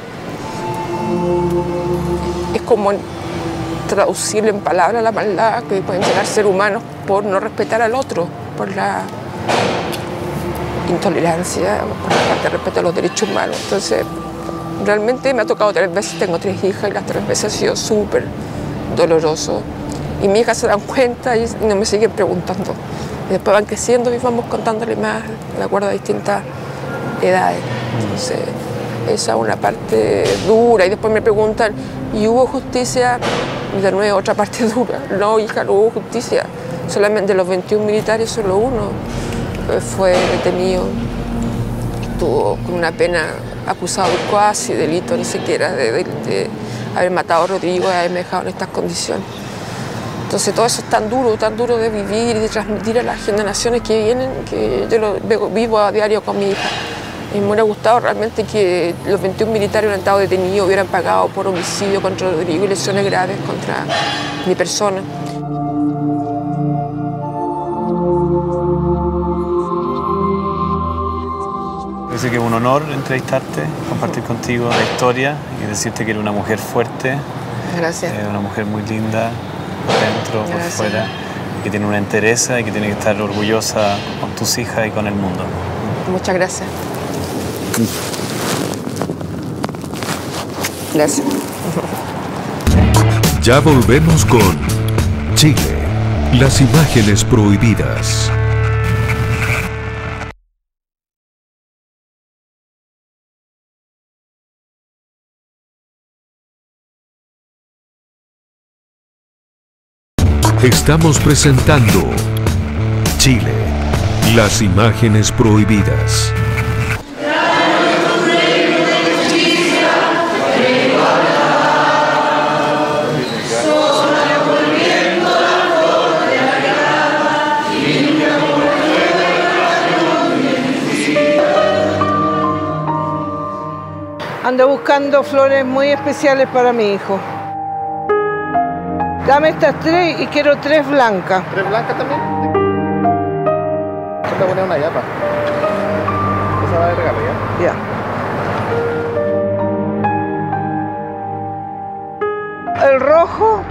Speaker 22: Es como traducirle en palabras la maldad que pueden llegar ser humanos por no respetar al otro, por la intolerancia, por la falta de respeto a los derechos humanos. Entonces, realmente me ha tocado tres veces, tengo tres hijas y las tres veces ha sido súper doloroso. Y mis hijas se dan cuenta y no me siguen preguntando. Y después van creciendo y vamos contándole más de acuerdo a distintas edades. Entonces, esa es una parte dura. Y después me preguntan, ¿y hubo justicia? Y de nuevo, otra parte dura. No, hija, no hubo justicia. Solamente de los veintiún militares, solo uno fue detenido. Estuvo con una pena acusado de cuasi delito, ni siquiera de, de, de haber matado a Rodrigo y haberme dejado en estas condiciones. Entonces todo eso es tan duro, tan duro de vivir y de transmitir a las generaciones que vienen, que yo lo veo, vivo a diario con mi hija. Y me hubiera gustado realmente que los veintiún militares hubieran estado detenidos, hubieran pagado por homicidio contra Rodrigo y lesiones graves contra mi persona.
Speaker 1: Parece que es un honor entrevistarte, compartir contigo la historia y decirte que eres una mujer fuerte.
Speaker 22: Gracias.
Speaker 1: Eh, una mujer muy linda, por dentro, por
Speaker 22: Gracias.
Speaker 1: fuera, que tiene una entereza y que tiene que estar orgullosa con tus hijas y con el mundo.
Speaker 22: Muchas gracias. Gracias.
Speaker 3: Ya volvemos con Chile, las imágenes prohibidas. Estamos presentando Chile, las imágenes prohibidas.
Speaker 4: Ando buscando flores muy especiales para mi hijo. Dame estas tres y quiero tres blancas.
Speaker 2: ¿Tres blancas también? Yo te voy a poner una yapa. Esa va de regalo, ¿ya?
Speaker 4: Ya. El rojo,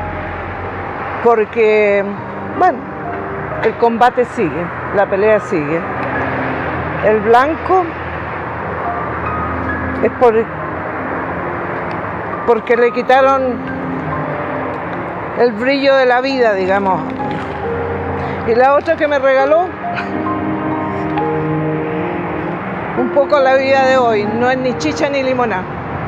Speaker 4: porque, bueno, el combate sigue, la pelea sigue. El blanco es por, porque le quitaron el brillo de la vida, digamos. Y la otra que me regaló, un poco la vida de hoy, no es ni chicha ni limonada.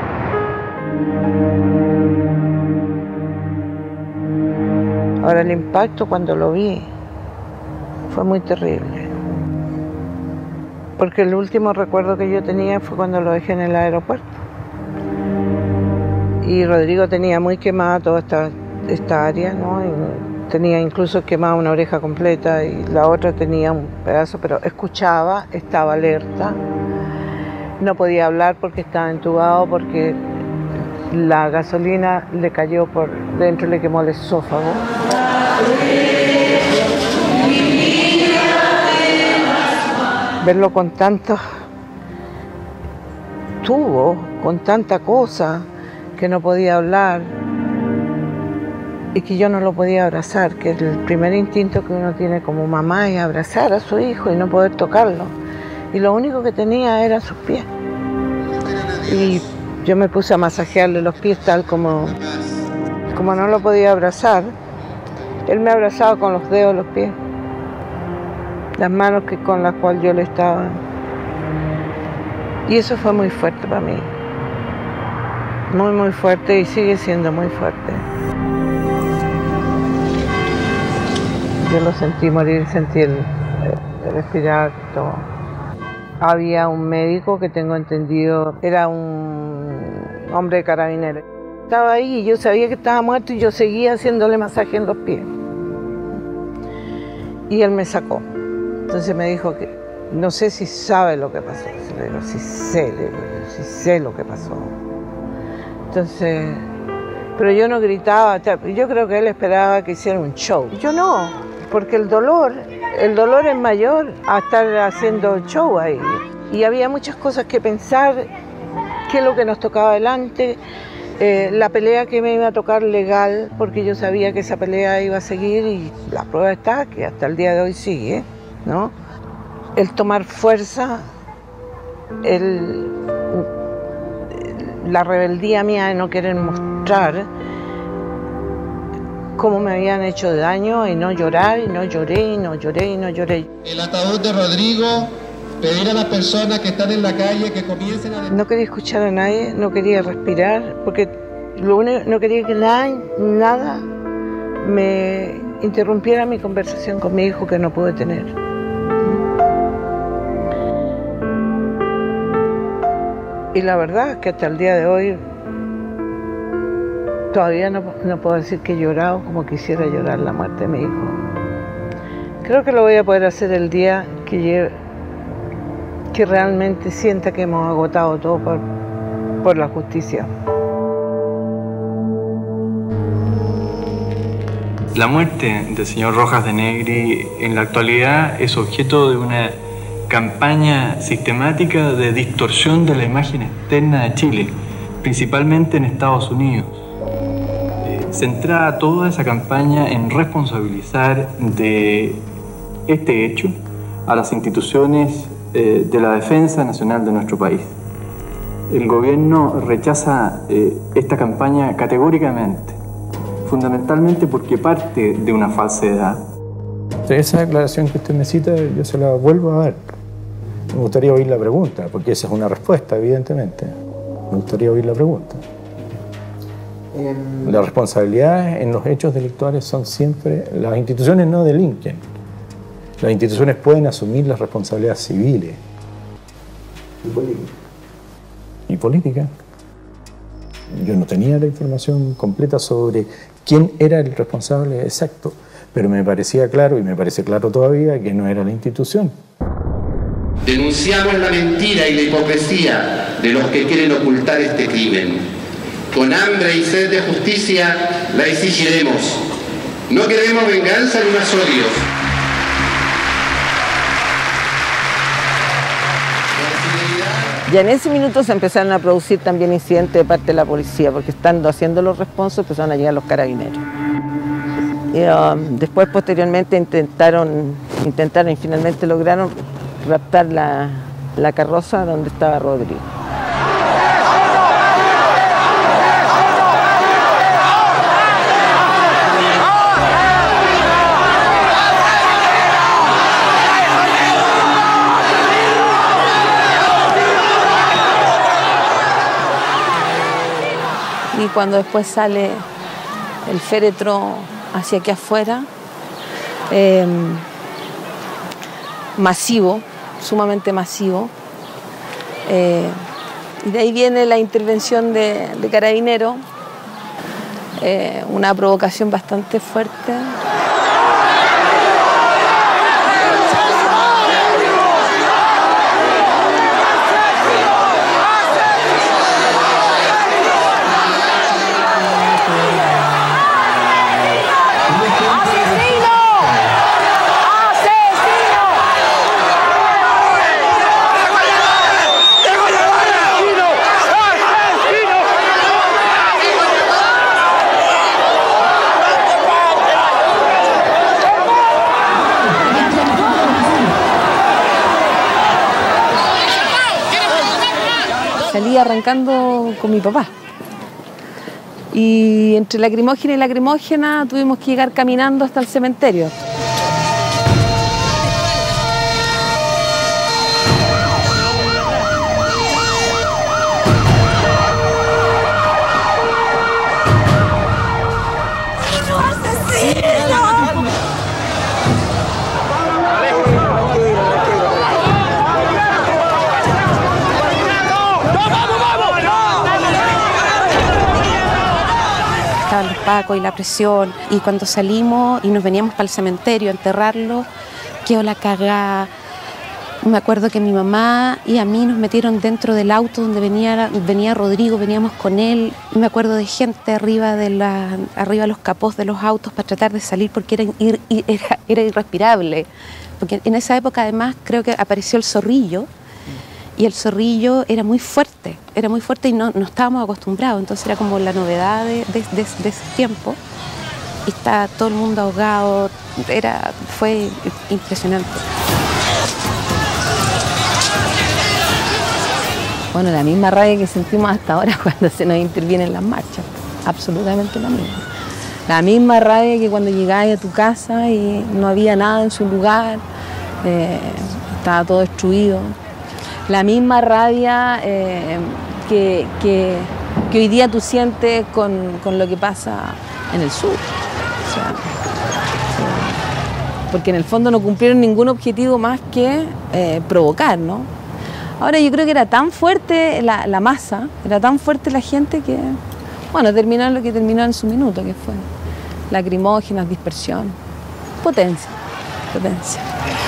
Speaker 4: Ahora el impacto cuando lo vi fue muy terrible. Porque el último recuerdo que yo tenía fue cuando lo dejé en el aeropuerto. Y Rodrigo tenía muy quemada toda esta esta área, ¿no? Y tenía incluso quemada una oreja completa y la otra tenía un pedazo, pero escuchaba, estaba alerta, no podía hablar porque estaba entubado, porque la gasolina le cayó por dentro, le quemó el esófago. Verlo con tantos tubos, con tanta cosa, que no podía hablar, y que yo no lo podía abrazar, que el primer instinto que uno tiene como mamá es abrazar a su hijo y no poder tocarlo. Y lo único que tenía eran sus pies. Y yo me puse a masajearle los pies tal como, como no lo podía abrazar. Él me abrazaba con los dedos de los pies, las manos que, con las cuales yo le estaba Y eso fue muy fuerte para mí. Muy, muy fuerte y sigue siendo muy fuerte. Yo lo sentí morir, sentí el, el respirar, todo. Había un médico que tengo entendido, era un hombre de carabineros. Estaba ahí y yo sabía que estaba muerto y yo seguía haciéndole masaje en los pies. Y él me sacó. Entonces me dijo que no sé si sabe lo que pasó. Le digo, sí sé, le digo, sí sé lo que pasó. Entonces, pero yo no gritaba, yo creo que él esperaba que hiciera un show. Yo no, porque el dolor, el dolor es mayor a estar haciendo show ahí. Y había muchas cosas que pensar, qué es lo que nos tocaba adelante, eh, la pelea que me iba a tocar legal, porque yo sabía que esa pelea iba a seguir y la prueba está, que hasta el día de hoy sigue, ¿no? El tomar fuerza, el... la rebeldía mía de no querer mostrar cómo me habían hecho daño y no llorar, y no lloré, y no lloré, y no lloré.
Speaker 2: El ataúd de Rodrigo, pedir a las personas que están en la calle que comiencen a...
Speaker 4: No quería escuchar a nadie, no quería respirar, porque lo único, no quería que nada, nada me interrumpiera mi conversación con mi hijo que no pude tener. Y la verdad es que hasta el día de hoy todavía no, no puedo decir que he llorado como quisiera llorar la muerte de mi hijo. Creo que lo voy a poder hacer el día que, lleve, que realmente sienta que hemos agotado todo por, por la justicia.
Speaker 10: La muerte del señor Rojas de Negri en la actualidad es objeto de una campaña sistemática de distorsión de la imagen externa de Chile, principalmente en Estados Unidos. Eh, centrada toda esa campaña en responsabilizar de este hecho a las instituciones eh, de la defensa nacional de nuestro país. El gobierno rechaza eh, esta campaña categóricamente, fundamentalmente porque parte de una falsedad.
Speaker 7: Esa declaración que usted me cita, yo se la vuelvo a ver. Me gustaría oír la pregunta, porque esa es una respuesta, evidentemente. Me gustaría oír la pregunta. Um... Las responsabilidades en los hechos delictuales son siempre... Las instituciones no delinquen. Las instituciones pueden asumir las responsabilidades civiles. ¿Y política? ¿Y política? Yo no tenía la información completa sobre quién era el responsable exacto, pero me parecía claro, y me parece claro todavía, que no era la institución.
Speaker 6: Denunciamos la mentira y la hipocresía de los que quieren ocultar este crimen. Con hambre y sed de justicia la exigiremos. No queremos venganza ni más odios.
Speaker 4: Ya en ese minuto se empezaron a producir también incidentes de parte de la policía, porque estando haciendo los responsos empezaron a llegar los carabineros. Y, um, después, posteriormente, intentaron, intentaron y finalmente lograron raptar la, la carroza donde estaba Rodrigo. Y cuando después sale el féretro hacia aquí afuera, eh, masivo, sumamente masivo, eh, y de ahí viene la intervención de, de Carabineros, eh, una provocación bastante fuerte. Salí arrancando con mi papá. Y entre lacrimógena y lacrimógena tuvimos que llegar caminando hasta el cementerio.
Speaker 9: estaban los pacos y la presión. Y cuando salimos y nos veníamos para el cementerio a enterrarlo, quedó la cagada. Me acuerdo que mi mamá y a mí nos metieron dentro del auto donde venía, venía Rodrigo, veníamos con él. Me acuerdo de gente arriba de, la, arriba de los capós de los autos para tratar de salir porque era, ir, era, era irrespirable. Porque en esa época además creo que apareció el zorrillo y el zorrillo era muy fuerte, era muy fuerte y no, no estábamos acostumbrados. Entonces era como la novedad de, de, de, de ese tiempo. Y estaba todo el mundo ahogado, era, fue impresionante.
Speaker 11: Bueno, la misma rabia que sentimos hasta ahora cuando se nos intervienen las marchas, absolutamente la misma. La misma rabia que cuando llegabas a tu casa y no había nada en su lugar, eh, estaba todo destruido. La misma rabia eh, que, que, que hoy día tú sientes con, con lo que pasa en el sur. O sea, eh, porque en el fondo no cumplieron ningún objetivo más que eh, provocar, ¿no? Ahora yo creo que era tan fuerte la, la masa, era tan fuerte la gente que, bueno, terminó en lo que terminó en su minuto, que fue lacrimógenas, dispersión, potencia, potencia.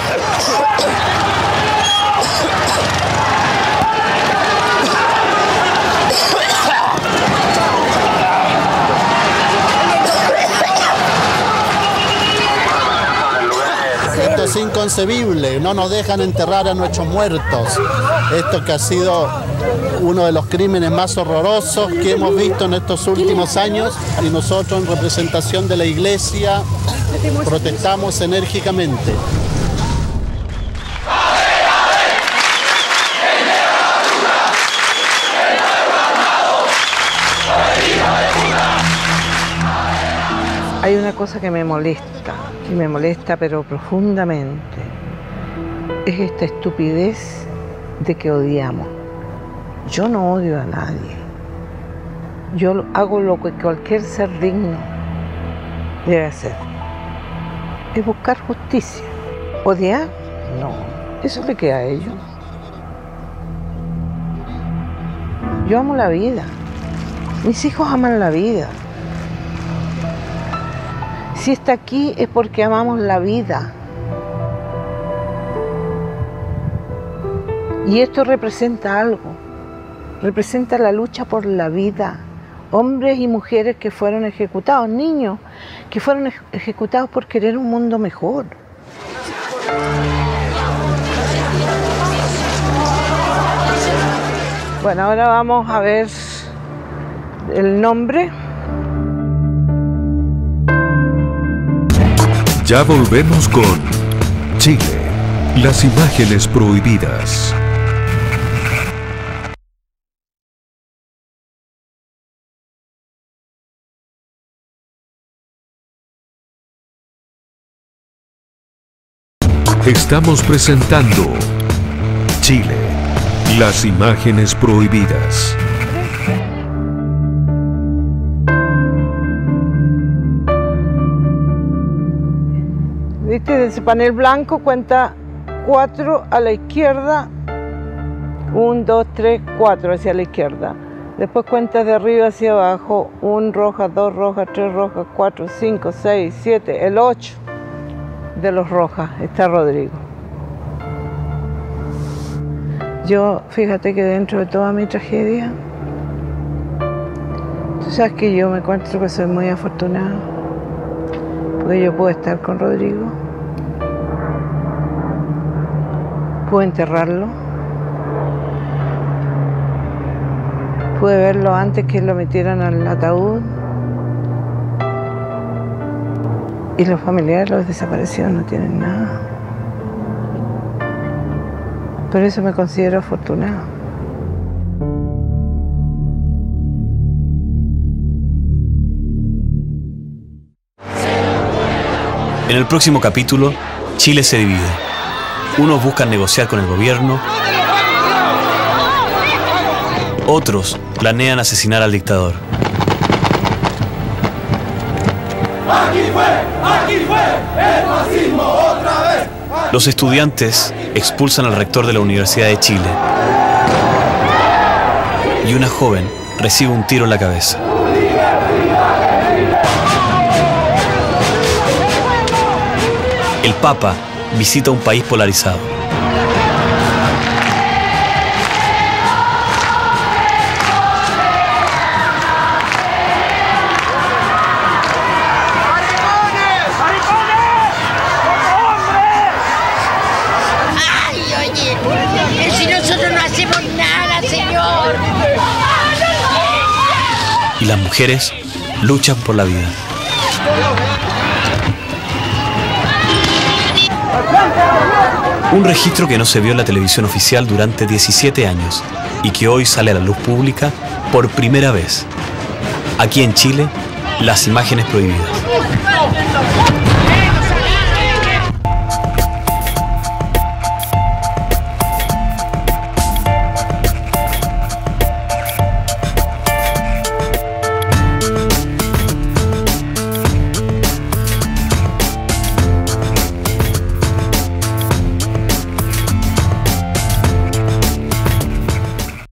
Speaker 20: Esto es inconcebible, no nos dejan enterrar a nuestros muertos. Esto que ha sido uno de los crímenes más horrorosos que hemos visto en estos últimos años y nosotros en representación de la Iglesia protestamos enérgicamente.
Speaker 4: Hay una cosa que me molesta, que me molesta pero profundamente, es esta estupidez de que odiamos. Yo no odio a nadie. Yo hago lo que cualquier ser digno debe hacer. Es buscar justicia. ¿Odiar? No. Eso le queda a ellos. Yo amo la vida. Mis hijos aman la vida. Si está aquí es porque amamos la vida. Y esto representa algo. Representa la lucha por la vida. Hombres y mujeres que fueron ejecutados, niños que fueron ej- ejecutados por querer un mundo mejor. Bueno, ahora vamos a ver el nombre.
Speaker 3: Ya volvemos con Chile, las imágenes prohibidas. Estamos presentando Chile, las imágenes prohibidas.
Speaker 4: ¿Viste? De ese panel blanco cuenta cuatro a la izquierda, un, dos, tres, cuatro hacia la izquierda. Después cuentas de arriba hacia abajo, un roja, dos rojas, tres rojas, cuatro, cinco, seis, siete, el ocho de los rojas está Rodrigo. Yo, fíjate que dentro de toda mi tragedia, tú sabes que yo me encuentro que soy muy afortunada, porque yo puedo estar con Rodrigo, pude enterrarlo, pude verlo antes que lo metieran al ataúd, y los familiares, los desaparecidos, no tienen nada. Por eso me considero afortunada.
Speaker 1: En el próximo capítulo, Chile se divide. Unos buscan negociar con el gobierno, otros planean asesinar al dictador.
Speaker 23: Aquí fue, aquí fue, el fascismo otra vez.
Speaker 1: Los estudiantes expulsan al rector de la Universidad de Chile y una joven recibe un tiro en la cabeza. el Papa visita un país polarizado. Y las mujeres luchan por la vida. Un registro que no se vio en la televisión oficial durante diecisiete años y que hoy sale a la luz pública por primera vez. Aquí en Chile, las imágenes prohibidas.